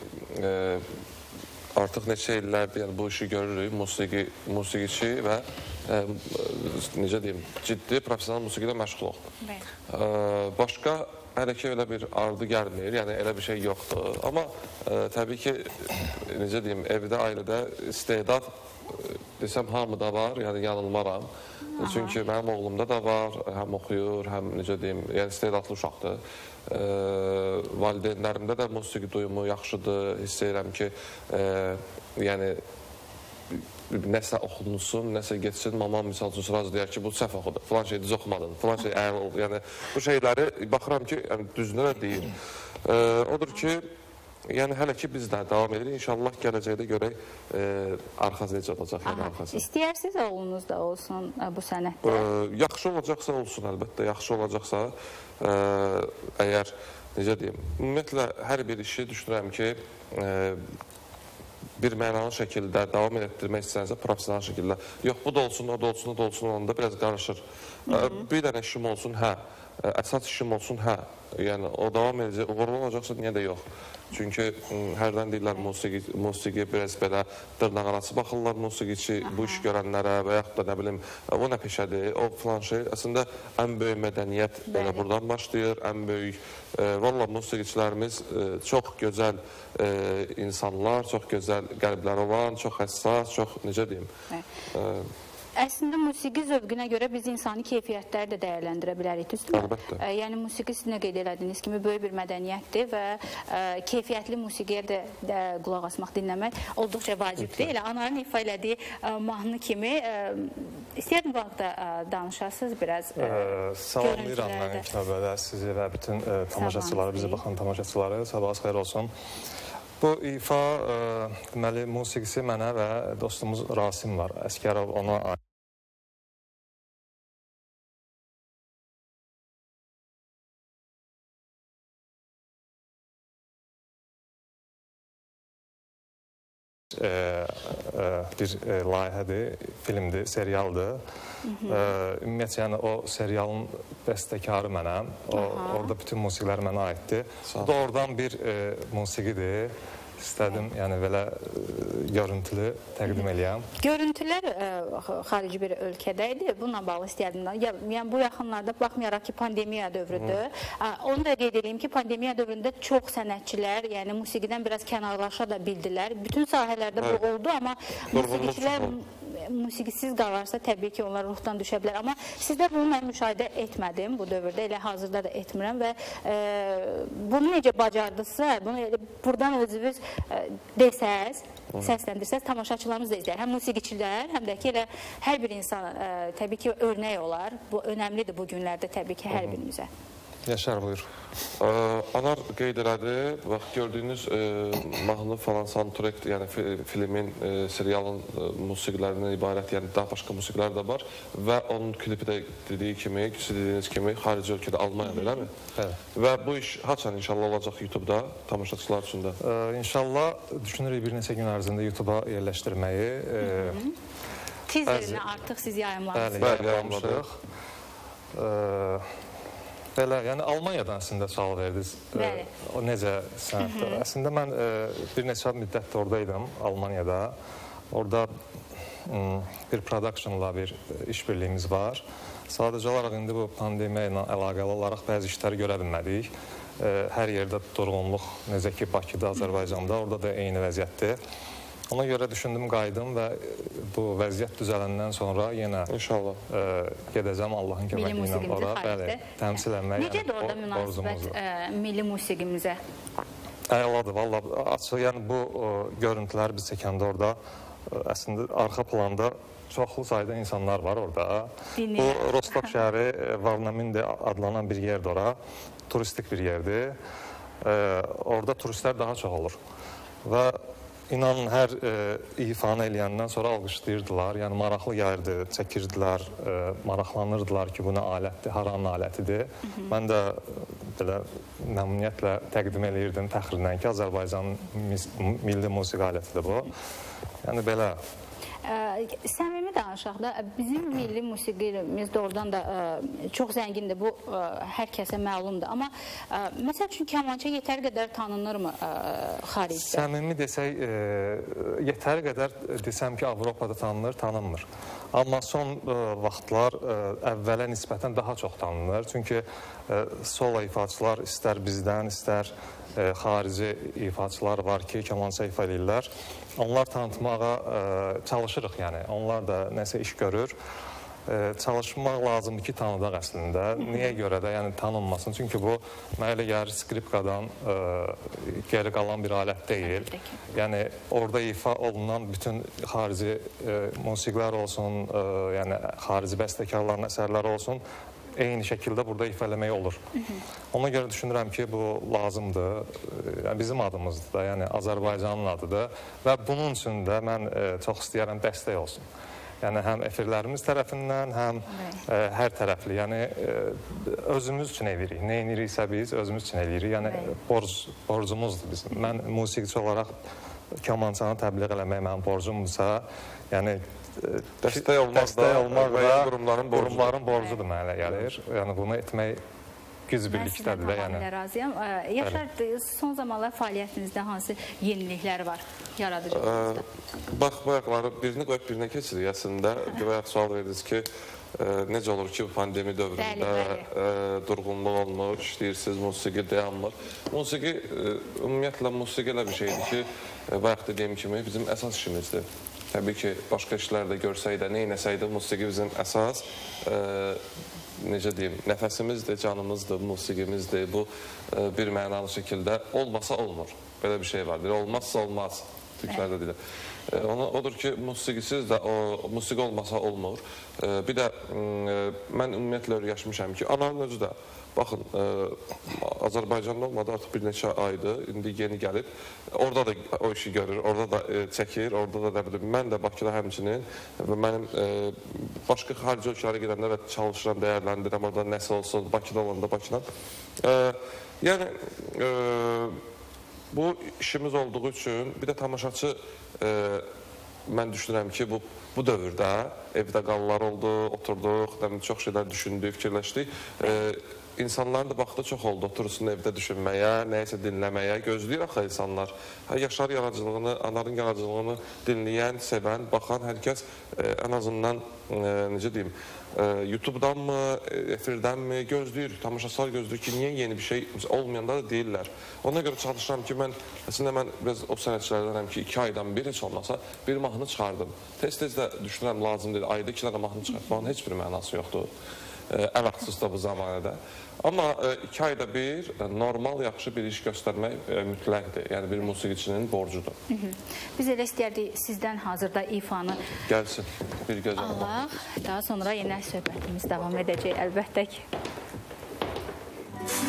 artıq neçə illərdir bu işi görürük, musiqiçi və necə deyim, ciddi profesional musiqidə məşğuluq. Başqa hələ ki, elə bir ardı gəlmir, yəni elə bir şey yoxdur. Amma təbii ki, necə deyim, evdə, ailədə istedad desəm hamıda var, yəni yanılmaram. Çünki mənim oğlumda da var, həm oxuyur, həm necə deyim, yəni istedadlı uşaqdır. Valideynlərimdə də musiqi duyumu yaxşıdır, hiss edirəm ki, yəni nəsə oxunulsun, nəsə geçsin, mamam misal üçün razı deyər ki, bu səhv oxudu, filan şey düz oxumadın, filan şey əyər oldu. Yəni bu şeyləri baxıram ki, düzünə də deyir. Odur ki, yəni hələ ki biz də davam edirik. İnşallah gələcəkdə görək arxası necə olacaq. İstəyirsiniz oğlunuz da olsun bu sənətdə? Yaxşı olacaqsa olsun əlbəttə. Yaxşı olacaqsa əgər necə deyim, ümumiyyətlə hər bir işi düşünürəm ki bir mənalı şəkildə davam etdirmək istəyənsə profesional şəkildə. Yox bu da olsun, o da olsun, o da olsun, onda biraz qarışır. Bir dənə işim olsun, hə. Əsas işim olsun, hə. Yəni o davam edəcək, uğurlu olacaqsa niyə də yox. Çünki hərdən deyirlər musiqi biraz belə dırnaq arası baxırlar musiqiçi bu iş görənlərə və yaxud da nə bilim o nə peşədir, o filan şey. Əslində ən böyük mədəniyyət belə buradan başlayır, ən böyük valla musiqiçilərimiz çox gözəl insanlar, çox gözəl qəlbləri olan, çox həssas, çox necə deyim. Əslində musiqi zövqünə görə biz insani keyfiyyətləri də dəyərləndirə bilərik, düzdürmü? Əlbəttə. Yəni musiqi siz nə qeyd elədiyiniz kimi böyük bir mədəniyyətdir və keyfiyyətli musiqiyə də qulaq asmaq, dinləmək olduqca vacibdir. Elə Anarın ifa elədiyi mahnı kimi istəyərdim bu haqda danışasınız biraz. Salamlayıram mən ilk növbədə sizi və bütün tamaşaçıları, bizə baxan tamaşaçıları. Sabahınız xeyir olsun. Bu ifa, deməli, musiqisi mənə və dostumuz Rasim var, Əskərov, ona ait. Bir layihədir, filmdir, serialdır. Ümumiyyətlə, yəni o serialın bəstəkarı mənəm. Orada bütün musiqilər mənə aiddir. Bu da oradan bir musiqidir. İstədim, yəni belə görüntülü təqdim eləyəm. Görüntülər xarici bir ölkədə idi. Bununla bağlı istəyərdim. Yəni bu yaxınlarda baxmayaraq ki, pandemiya dövrüdür. Onu da qeyd edeyim ki, pandemiya dövründə çox sənətçilər, yəni musiqidən biraz kənarlaşa da bildilər. Bütün sahələrdə bu oldu, amma musiqiçilər musiqisiz qalarsa təbii ki, onlar ruhdan düşə bilər. Amma sizdə bunu mən müşahidə etmədim bu dövrdə, elə hazırda da etmirəm və bunu necə bacardınızsa, bunu buradan özünüz desəz, səsləndirsəz, tamaşaçılarımız da izləyər. Həm musiqiçilər, həm də ki, elə hər bir insan təbii ki, örnək olar. Bu önəmlidir bu günlərdə təbii ki, hər birimizə. Yaşar, buyur. Anar qeyd elədi, bax, gördüyünüz mahnı falan soundtrack, yəni filmin, serialın musiqilərindən ibarət, yəni daha başqa musiqilər də var və onun klipi də dediyi kimi, dediyiniz kimi, xarici ölkədə Almaniyada, eləmi? Evet. Və bu iş haçan inşallah olacaq YouTube-da, tamaşaçılar üçün də? İnşallah düşünürük bir neçə gün ərzində YouTube-a yerləşdirməyi. Teaserini artıq siz yayımlamışsınız. Bəli, yayımladıq. Belə, yəni Almaniyadan əslində sual verdiniz. O necə sənətdir? Əslində mən bir neçə müddət oradaydım, Almaniyada. Orada bir productionla bir işbirliyimiz var. Sadəcə olaraq indi bu pandemiya ilə əlaqəli olaraq bəzi işləri görə bilmədik. Hər yerdə durğunluq, necə ki Bakıda, Azərbaycanda, orada da eyni vəziyyətdir. Ona görə düşündüm, qayıdım və bu vəziyyət düzələndən sonra yenə gedəcəm Allahın köməyi ilə ora, təmsil etmək. Necədir orada münasibət milli musiqimizə? Əladır, valla açıq, yəni bu görüntüləri biz çəkəndə orada əslində arxa planda çoxlu sayda insanlar var orada. Bu Rostov şəhəri Varnamindi adlanan bir yerdir ora, turistik bir yerdir. Orada turistlər daha çox olur və İnanın, hər ifanı eləyəndən sonra alqışlayırdılar, yəni maraqlı gəlirdi, çəkirdilər, maraqlanırdılar ki, bu nə alətdir, haranın alətidir. Mən də belə məmnuniyyətlə təqdim eləyirdim fəxrindən ki, Azərbaycanın milli musiqi alətidir bu. Yəni belə. Səmimi danışaq da, bizim milli musiqimiz doğrudan da çox zəngindir, bu hər kəsə məlumdur. Amma məsəl üçün kamança yetər qədər tanınırmı xaricdə? Səmimi desək, yetər qədər desəm ki, Avropada tanınır, tanınmır. Amma son vaxtlar əvvələ nisbətən daha çox tanınır. Çünki solo ifaçılar istər bizdən, istər xarici ifaçılar var ki, kamança ifa edirlər. Onlar tanıtmağa çalışırıq, yəni. Onlar da nəsə iş görür. Çalışmaq lazımdır ki, tanıdaq əslində. Niyə görə də, yəni tanınmasın? Çünki bu, mənə elə gəlir, skripkadan geri qalan bir alət deyil. Yəni, orada ifa olunan bütün xarici musiqilər olsun, yəni xarici bəstəkarların əsərləri olsun, eyni şəkildə burada ifa eləmək olur. Ona görə düşünürəm ki, bu lazımdır. Bizim adımızdır da, yəni Azərbaycanın adıdır və bunun üçün də mən çox istəyərəm dəstək olsun. Yəni, həm efirlərimiz tərəfindən, həm hər tərəfli. Yəni, özümüz üçün edirik. Nə ediriksə biz özümüz üçün edirik. Yəni, borcumuzdur bizim. Mən musiqiçi olaraq kamançanı təbliğ eləmək mənim borcumdursa, yəni, dəstək olmaq da qurumların borcudur mənə gəlir. Yəni, bunu etmək güc birlikdədir də. Mən sizdən razıyam. Yaşar, son zamanlar fəaliyyətinizdə hansı yeniliklər var yaradıcılığınızda? Bax, bayaqları birini qoyub birinə keçirik əslində. Bayaq sual verdiniz ki, necə olur ki, pandemi dövründə durğunluq olmur, işləyirsiniz, musiqi dayanmır. Musiqi, ümumiyyətlə, musiqi elə bir şeydir ki, bayaq dediyim kimi bizim əsas işimizdir. Təbii ki, başqa işlər də görsək də, neynəsək də, musiqi bizim əsas, necə deyim, nəfəsimizdir, canımızdır, musiqimizdir. Bu, bir mənalı şəkildə olmasa olmur. Belə bir şey var. Olmazsa olmaz. Türklərdə deyilər. Odur ki, musiqisiz də, musiqi olmasa olmur. Bir də, mən ümumiyyətlə öyrəşmişəm ki, ananın özü də, baxın, Azərbaycanda olmadı, artıq bir neçə aydır, indi yeni gəlib. Orada da o işi görür, orada da çəkir, orada da, mən də Bakıda həmçinin və mənim başqa xarici ölkələrə gedəndə və çalışıram, dəyərləndirəm, orada nəsə olsun, Bakıda olanda Bakıdan. Yəni, bu işimiz olduğu üçün, bir də tamaşaçı, mən düşünürəm ki, bu dövrdə evdə qallar oldu, oturduq, çox şeylər düşündük, fikirləşdik. İnsanların da vaxtı çox oldu, otursun evdə düşünməyə, nəyəsə dinləməyə, gözləyir axı insanlar. Yaşar yaradıcılığını, Anarın yaradıcılığını dinləyən, sevən, baxan hər kəs ən azından, necə deyim, YouTube-danmı, efirdənmi gözləyir, tamaşaçılar gözləyir ki, niyə yeni bir şey olmayanda da deyirlər. Ona görə çalışıram ki, əslində mən biraz o sənətçilərdənəm ki, 2 aydan bir heç olmasa bir mahnı çıxardım. Tez-tez də düşünürəm, lazım deyil, ayda 2 dənə mahnı çıxartmağın heç bir mənası yoxdur. Əvəqsiz də bu zamanədə. Amma 2 ayda bir normal, yaxşı bir iş göstərmək mütləqdir. Yəni, bir musiqiçinin borcudur. Biz elə istəyərdik sizdən hazırda ifanı gəlsin, bir gözəl. Allah, daha sonra yenə söhbətimiz davam edəcək əlbəttə ki.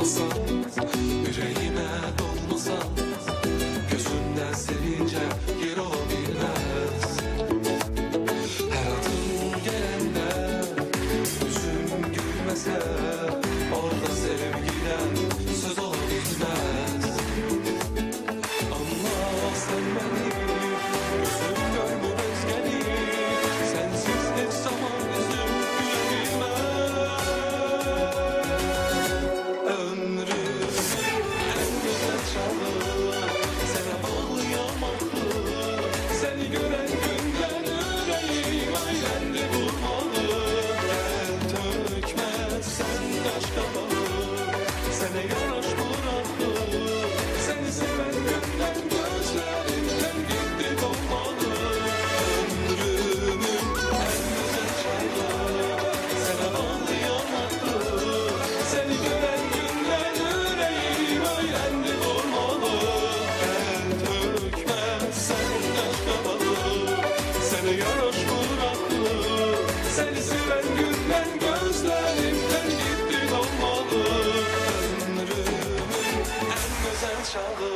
olmasan, yüreğime dolmasan, gözümden sevince yer o bilmez. Her adım gelende yüzüm gülmese, orada sevgiden söz olabilmez. Ama sen beni gözüm görmez gelir, sensiz hiç zaman yüzüm gülebilmez. Ömrümün en güzel çağı sana bağlayamadı, seni gören günden yüreğim aylendi vurmalı. Gel tökmez sen aşka bağı, sana yaraş bıraktı, seni seven günden gözlerimden gitti dolmalı. Ömrümün en güzel çağı sana bağlayamadı, seni gören günden yüreğim aylendi vurmalı. Gel tökmez sen aşka bağı, sana yaraş bıraktı, seni seven günden gözlerimden gitti dolmalı. Ömrümün en güzel çağı.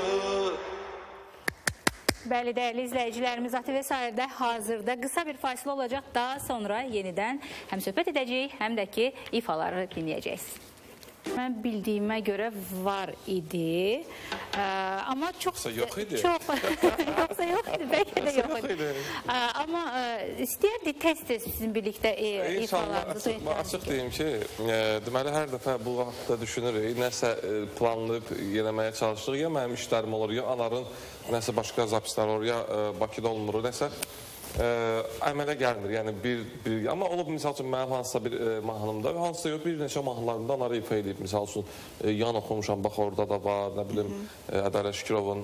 Bəli, dəyərli izləyicilərimiz, ATV Sahildə hazırda qısa bir fasilə olacaq. Daha sonra yenidən həm söhbət edəcəyik, həm də ki, ifaları dinləyəcəksiniz. Mən bildiyimə görə var idi. Amma çox... Yox idi. Yoxsa yox idi, bəlkə də yox idi. Amma istəyərdi tez-tez sizin birlikdə ifalarınızı. İnşallah, açıq deyim ki, deməli, hər dəfə bu vaxtda düşünürük, nəsə planlayıb yeləməyə çalışırıq, ya mənim işlərim olur, ya Anarın nəsə başqa zapislər olur, ya Bakıda olmur, nəsə əmələ gəlmir, yəni amma olub, misal üçün, mənim hansısa bir mahnımda və hansısa yox, bir neçə mahnılarında Anarı ifa edib, misal üçün, yan oxumuşam, bax orada da var, nə bilim, Ədələ Şükirovun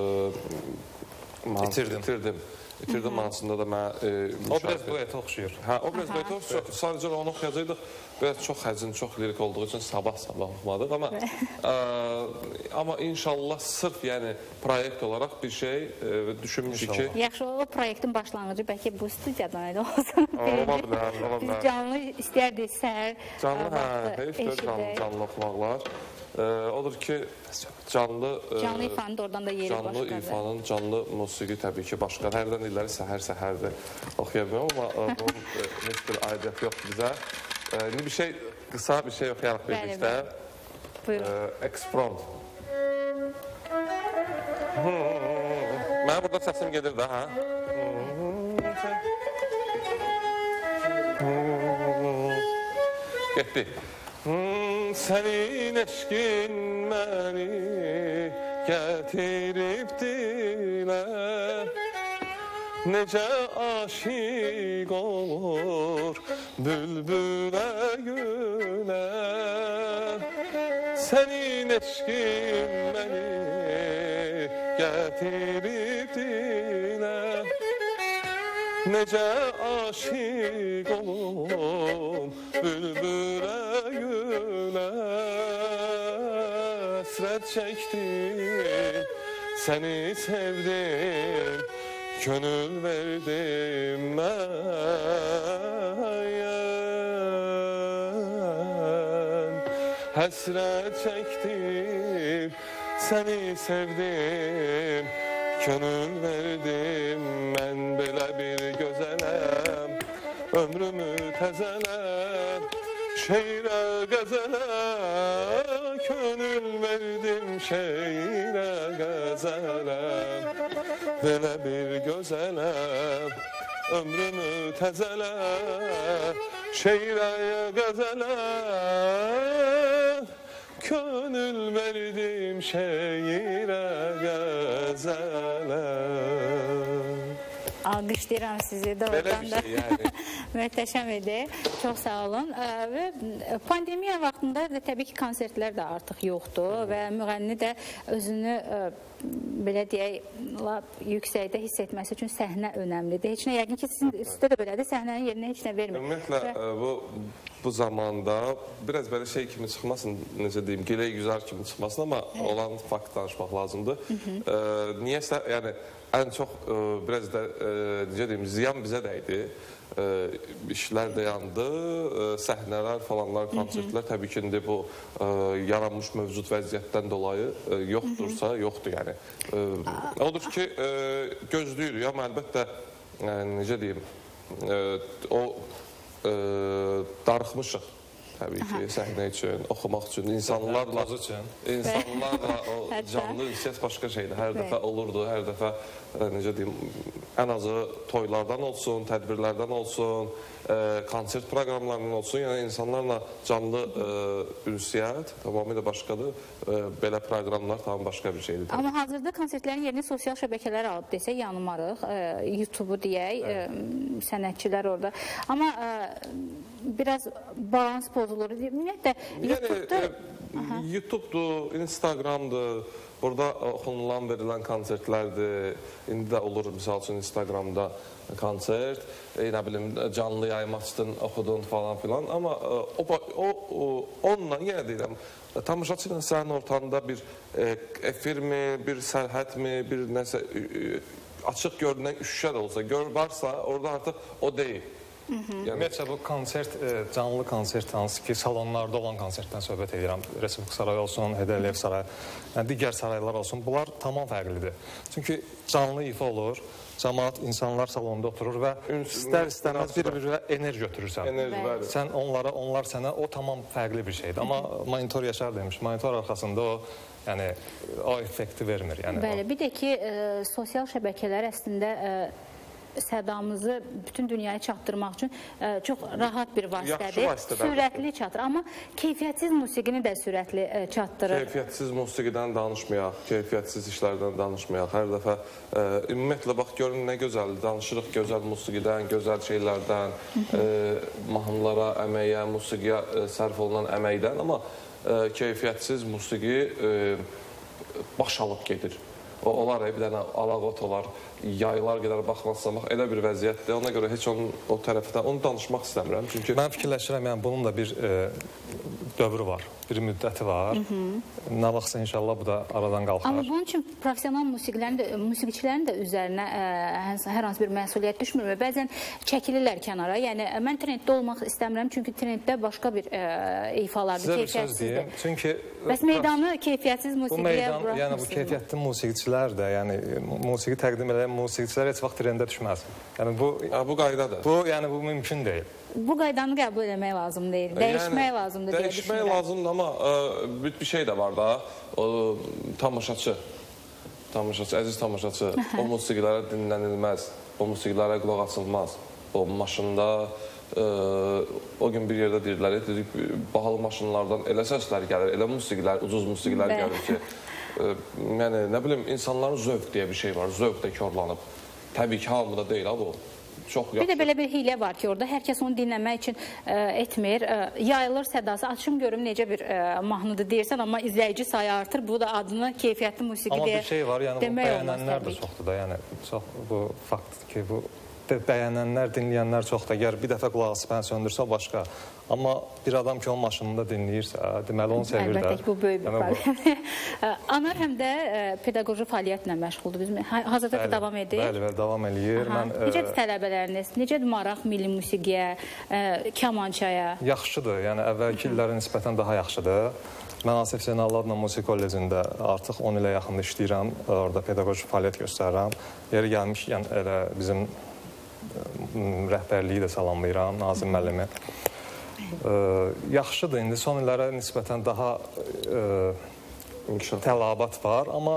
İtirdim mahnısında da mən... Obraz dueti oxşuyur. Hə, obraz dueti oxşuyur. Sadəcə onu oxuyacaqdıq. Biraz çox həzin, çox lirik olduğu üçün sabah-sabah oxumadıq. Amma inşallah sırf proyekt olaraq bir şey düşünmüşük ki... Yaxşı, o proyektin başlanğıcı bəlkə bu studiyadan elə olsun. Ola bilər. Biz canlı istəyərdik səhər vaxtı canlı oxumaqlar. Odur ki, canlı ifanın da oradan da yeri başqadır. Canlı ifanın, canlı musiqi təbii ki başqa. Hərdən illəri səhər-səhərdir oxuya bilməm, amma bunun heç bir aidiyyəti yoxdur bizə. İndi bir şey, qısa bir şey oxuyaraq birlikdə. Eksprompt. Mənə burada səsim gedir də, hə? Getdi. Sənin eşkin məni gətirib dilə, necə aşiq olur bülbülə gülə. Sənin eşkin məni gətirib dilə, necə aşiq olum bülbülə gülə. Həsrət çəkdim, səni sevdim, könül verdim mən. Həsrət çəkdim, səni sevdim, könül verdim mən. Belə bir gözələm, ömrümü təzələm, şeirə qəzələ könül verdim, şeirə qəzələm. Belə bir gözələm, ömrümü təzələm, şeirə qəzələ könül verdim, şeirə qəzələ. Alqışlayıram sizi doğrudan da. Möhtəşəm idi. Çox sağ olun. Və pandemiya vaxtında təbii ki, konsertlər də artıq yoxdur və müğənni də özünü belə deyək, yüksəkdə hiss etməsi üçün səhnə önəmlidir. Heç nə, yəqin ki, sizin üstə də belədir, səhnənin yerinə heç nə vermir. Ümumiyyətlə, bu bu zamanda biraz belə şey kimi çıxmasın, necə deyim, gilə güzar kimi çıxmasın, amma olan fakt danışmaq lazımdır. Niyəsə, yəni ən çox biraz da necə deyim, ziyan bizə dəydi. İşlər də yandı, səhnələr falanlar, konsertlər təbii ki, indi bu yaranmış mövcud vəziyyətdən dolayı yoxdursa, yoxdur yəni. Odur ki, gözləyirik, amma əlbəttə, necə deyim, o darıxmışıq təbii ki, səhnə üçün, oxumaq üçün, insanlarla o canlı ünsiyyət başqa şeydir. Hər dəfə olurdu, hər dəfə, necə deyim, ən azı toylardan olsun, tədbirlərdən olsun, konsert proqramlarından olsun, yəni insanlarla canlı ünsiyyət tamamilə başqadır. Belə proqramlar tam başqa bir şeydir. Amma hazırda konsertlərin yerini sosial şəbəkələr alıb desək, yanılmarıq. YouTube-u deyək, sənətçilər orada. Amma biraz balans pozulur. Ümumiyyətlə, YouTube-dur, Instagram-dur, burada oxunulan, verilən konsertlərdir. İndi də olur, misal üçün, Instagramda konsert, nə bilim, canlı yayım açdın, oxudun falan filan. Amma onunla, yenə deyirəm, tamaşaçı ilə sənin ortanda bir efirmi, bir sərhədmi, bir nəsə açıq görünən şüşə də olsa, varsa, orada artıq o deyil. Ümumiyyətlə, bu konsert, canlı konsert hansı ki, salonlarda olan konsertdən söhbət edirəm. Respublika sarayı olsun, Heydər sarayı, digər saraylar olsun. Bunlar tamam fərqlidir. Çünki canlı ifa olur, cəmaat, insanlar salonda oturur və istər-istəməz bir-birə enerji götürürsən. Sən onlara, onlar sənə, o tamam fərqli bir şeydir. Amma monitor Yaşar demiş, monitor arxasında o, yəni, o effekti vermir. Bəli, bir də ki, sosial şəbəkələr əslində sədamızı bütün dünyaya çatdırmaq üçün çox rahat bir vasitədir. Sürətli çatdırır. Amma keyfiyyətsiz musiqini də sürətli çatdırır. Keyfiyyətsiz musiqidən danışmayaq, keyfiyyətsiz işlərdən danışmayaq. Hər dəfə, ümumiyyətlə, bax, görün nə gözəldir. Danışırıq gözəl musiqidən, gözəl şeylərdən, mahnılara, əməyə, musiqiyə sərf olunan əməkdən. Amma keyfiyyətsiz musiqi baş alıb gedir. Onlar bir dənə alaqot olar, yaylar qədər baxmazsa, elə bir vəziyyətdir. Ona görə heç onun o tərəfdən, onu danışmaq istəmirəm. Mən fikirləşirəm, yəni bunun da bir dövrü var, bir müddəti var. Nə vaxtsa inşallah bu da aradan qalxar. Amma bunun üçün professional musiqiçilərin də üzərinə hər hansı bir məsuliyyət düşmür. Bəzən çəkilirlər kənara. Yəni, mən trenddə olmaq istəmirəm, çünki trenddə başqa bir ifalardır, keyfiyyətsizdir. Bəs meydanı keyfiyyətsiz musiqiyə bıraxmırsınız? Yəni, bu keyfiyyətli musiqiçilər də, yəni, musiqi təqdim edən musiqiçilər heç vaxt trendə düşməz. Yəni, bu qaydadır. Yəni, bu mümkün deyil. Bu qaydanı qəbul eləmək lazım deyil, dəyişmək lazımdır deyə düşünürəm. Dəyişmək lazımdır, amma bir şey də var da, o tamaşaçı, əziz tamaşaçı, o musiqilərə dinlənilməz, o musiqilərə qulaq asılmaz. O maşında, o gün bir yerdə deyirlər, bahalı maşınlardan elə səslər gəlir, elə musiqilər, ucuz musiqilər gəlir ki, yəni, nə bilim, insanların zövq deyə bir şey var, zövq də korlanıb. Təbii ki, hamıda deyil, ha bu. Bir də belə bir hiylə var ki, orada hər kəs onu dinləmək üçün etmir. Yayılır sədası, açım görüm necə bir mahnıdır deyirsən, amma izləyici sayı artır. Bu da adını keyfiyyətli musiqi deyə demək olmaz. Amma bir şey var, yəni bu bəyənənlər də çoxdur da, yəni çox bu faktdır ki, bu bəyənənlər, dinləyənlər çoxdur. Əgər bir dəfə qulaq asıb söndürsə başqa. Amma bir adam ki, onun maşınında dinləyirsə, deməli onu sevir də. Əlbəttə ki, bu böyük bir problem. Anar həm də pedaqoji fəaliyyətlə məşğuldur. Hazırda da davam edir. Bəli, davam edir. Necədir tələbələriniz? Necədir maraq milli musiqiyə, kamançaya? Yaxşıdır, yəni əvvəlki illərə nisbətən daha yaxşıdır. Mən Asif Zeynalladla Musiqi Kollecində artıq 10 ilə yaxında işləyirəm. Orada pedaqoji fəaliyyət göstərirəm. Yeri gəlmiş, yəni elə bizim rəhbərliyi də salamlayıram, Nazim müəllimi. Yaxşıdır, indi son illərə nisbətən daha tələbat var, amma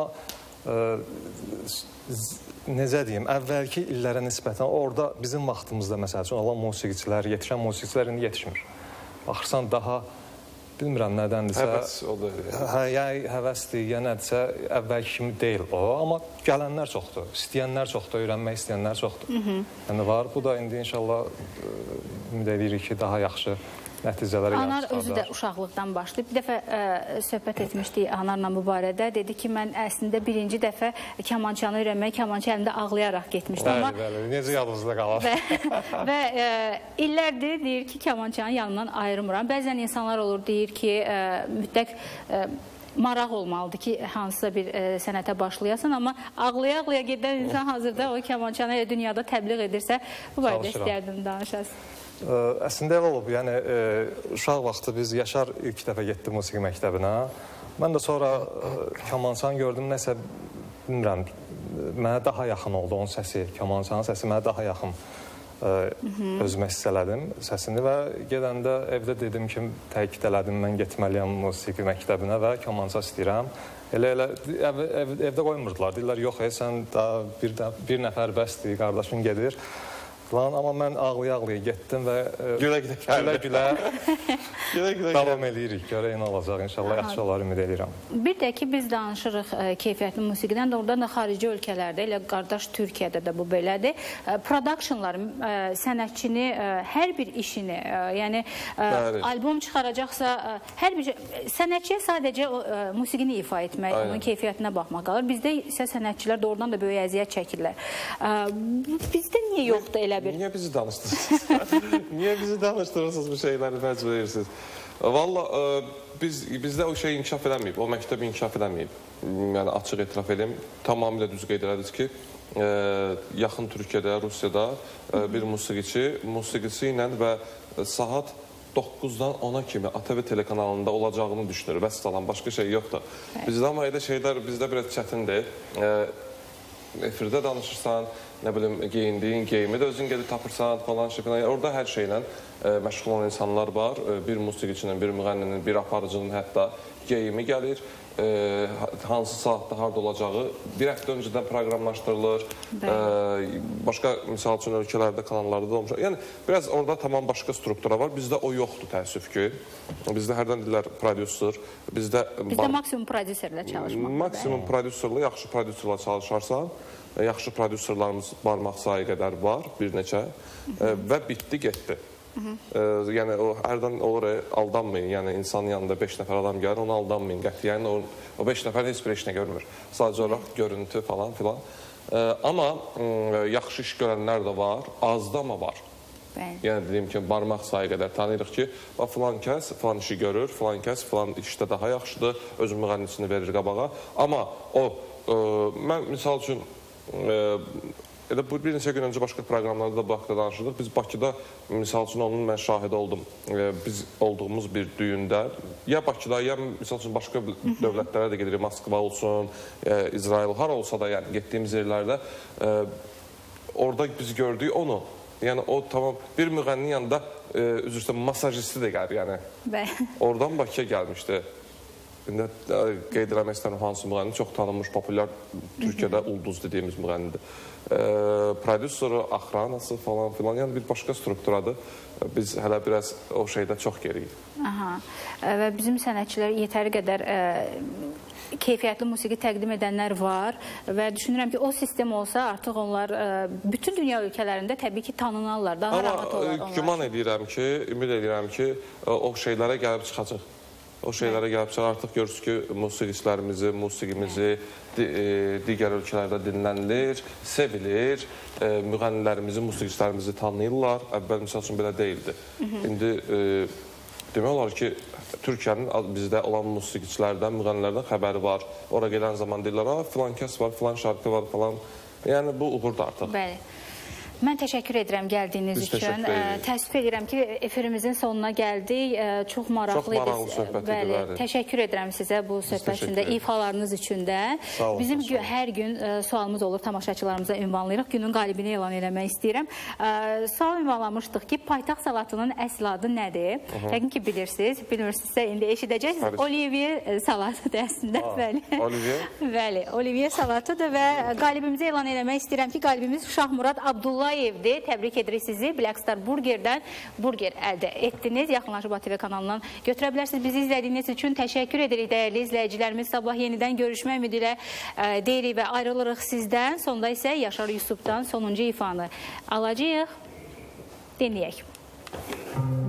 necə deyim, əvvəlki illərə nisbətən orada bizim vaxtımızda məsəl üçün olan musiqiçilər, yetişən musiqiçilər indi yetişmir. Baxırsan daha, bilmirəm nədəndirsə, həvəsdir, ya nədirsə, əvvəlki kimi deyil o, amma gələnlər çoxdur, istəyənlər çoxdur, öyrənmək istəyənlər çoxdur. Yəni var, bu da indi inşallah ümid edirik ki, daha yaxşı nəticələrə Anar yaxşı özü də uşaqlıqdan başlayıb. Bir dəfə söhbət etmişdik Anarla bu barədə. Dedi ki, mən əslində birinci dəfə kamançanı öyrənmək, kamança əlimdə ağlayaraq getmişdim. Bəli, necə yadınızda qalır? Və illərdir deyir ki, kamançanın yanından ayrılmıram. Bəzən insanlar olur, deyir ki, mütləq maraq olmalıdır ki, hansısa bir sənətə başlayasan, amma ağlaya-ağlaya gedən insan hazırda o kamançanı dünyada təbliğ edirsə, bu barədə istəyərdim danışasın. Əslində elə olub, yəni uşaq vaxtı biz Yaşar ilk dəfə getdi musiqi məktəbinə. Mən də sonra kamançanı gördüm, nəsə bilmirəm, mənə daha yaxın oldu onun səsi, kamançanın səsi mənə daha yaxın özümə hiss elədim səsini və gedəndə evdə dedim ki, təkid elədim, mən getməliyəm musiqi məktəbinə və kamança istəyirəm. Elə evdə qoymurdular, deyirlər, yox, sən daha bir nəfər bəsdir, qardaşın gedir. Amma mən ağlaya-ağlaya getdim və gülə-gülə davam edirik. Görək nə olacaq, inşallah yaxşı olar, ümid edirəm. Bir də ki, biz danışırıq keyfiyyətli musiqidən də, oradan da xarici ölkələrdə, elə qardaş Türkiyədə də bu belədir. Productionlar, sənətçini, hər bir işini, yəni albom çıxaracaqsa, hər bir sənətçiyə sadəcə musiqini ifa etmək, onun keyfiyyətinə baxmaq qalır. Bizdə isə sənətçilər doğrudan da böyük əziyyət çəkirlər. Bizdə niyə yoxdur elə? Niyə bizi danışdırırsınız? Niyə bizi danışdırırsınız bu şeyləri məcbur edirsiniz? Valla bizdə o şey inkişaf eləməyib, o məktəb inkişaf eləməyib. Yəni açıq etiraf edeyim, tamamilə düz qeyd elədiniz ki, yaxın Türkiyədə, Rusiyada bir musiqiçi ilə və saat 9-dan 10-a kimi ATV telekanalında olacağını düşünür. Bəs salam, başqa şey yoxdur. Bizdə amma elə şeylər bizdə biraz çətindir. Efirdə danışırsan, nə bilim, geyindiyin geyimi də özün gedib tapırsan falan şey falan. Orada hər şeylə məşğul olan insanlar var. Bir musiqiçinin, bir müğənninin, bir aparıcının hətta geyimi gəlir. Hansı saatda harada olacağı bir həftə öncədən proqramlaşdırılır. Başqa, misal üçün, ölkələrdə, kanallarda da olmuş. Yəni, biraz orada tamam başqa struktura var. Bizdə o yoxdur, təəssüf ki. Bizdə hərdən deyirlər prodüser. Bizdə maksimum prodüserlə çalışmaq. Maksimum prodüserlə, yaxşı prodüserlə çalışarsan, yaxşı prodüserlarımız barmaq sayı qədər var, bir neçə və bitdi, getdi. Yəni, hərdən olur, aldanmayın. Yəni, insanın yanında 5 nəfər adam gəlir, onu aldanmayın. Yəni, o 5 nəfər heç bir işinə görmür. Sadəcə olaraq görüntü falan filan. Amma yaxşı iş görənlər də var, azda amma var. Yəni, dediyim kimi, barmaq sayı qədər tanıyırıq ki, filan kəs filan işi görür, filan kəs filan işdə daha yaxşıdır, öz müğənnisini verir qabağa. Amma o, mən misal üçün, elə bir neçə gün öncə başqa proqramlarda da bu haqda danışırdıq. Biz Bakıda, misal üçün, onun mən şahidi oldum. Biz olduğumuz bir düyündə, ya Bakıda, ya misal üçün başqa dövlətlərə də gedirik, Moskva olsun, İsrail, har olsa da, yəni getdiyimiz yerlərdə orada biz gördük onu. Yəni, o tamam, bir müğənninin yanında, üzrsə, masajisti də gəlir, yəni. Oradan Bakıya gəlmişdi. İndi qeyd eləmək istəyirəm, hansı müğənni, çox tanınmış, populyar Türkiyədə ulduz dediyimiz müğənnidir. Prodüseri, axranası falan filan, yəni bir başqa strukturadır. Biz hələ biraz o şeydə çox geriyik. Və bizim sənətçilər yetəri qədər keyfiyyətli musiqi təqdim edənlər var və düşünürəm ki, o sistem olsa artıq onlar bütün dünya ölkələrində təbii ki, tanınarlar, daha rahat olar onlar. Amma güman edirəm ki, ümid edirəm ki, o şeylərə gəlib çıxacaq. O şeylərə gəlib çıxacaq. Artıq görürsünüz ki, musiqiçilərimizi, musiqimizi digər ölkələrdə dinlənilir, sevilir, müğənnilərimizi, musiqiçilərimizi tanıyırlar. Əvvəl, misal üçün, belə deyildi. İndi demək olar ki, Türkiyənin bizdə olan musiqiçilərdən, müğənnilərdən xəbəri var. Ora gələn zaman deyirlər, filan kəs var, filan şarkı var, filan. Yəni, bu uğurdur artıq. Bəli. Mən təşəkkür edirəm gəldiyiniz üçün. Təəssüf edirəm ki, efirimizin sonuna gəldik. Çox maraqlı idi. Çox maraqlı söhbət idi. Təşəkkür edirəm sizə bu söhbət üçün də, ifalarınız üçün də. Bizim hər gün sualımız olur, tamaşaçılarımıza ünvanlayırıq. Günün qalibini elan eləmək istəyirəm. Sual ünvanlamışdıq ki, paytaxt salatının əsl adı nədir? Yəqin ki, bilirsiniz. Bilmirsinizsə, indi eşidəcəksiniz. Olivier salatıdır əslində. Bəli, Olivier salatıdır və qalibimizi elan eləmək istəyirəm ki, qalibimiz Şahmurad Abdullah evdir. Təbrik edirik sizi. Black Star Burgerdən burger əldə etdiniz. Yaxınlaşıb ATV kanalından götürə bilərsiniz. Bizi izlədiyiniz üçün təşəkkür edirik dəyərli izləyicilərimiz. Sabah yenidən görüşmək ümidi ilə deyirik və ayrılırıq sizdən. Sonda isə Yaşar Yusufdan sonuncu ifanı alacağıq. Dinləyək.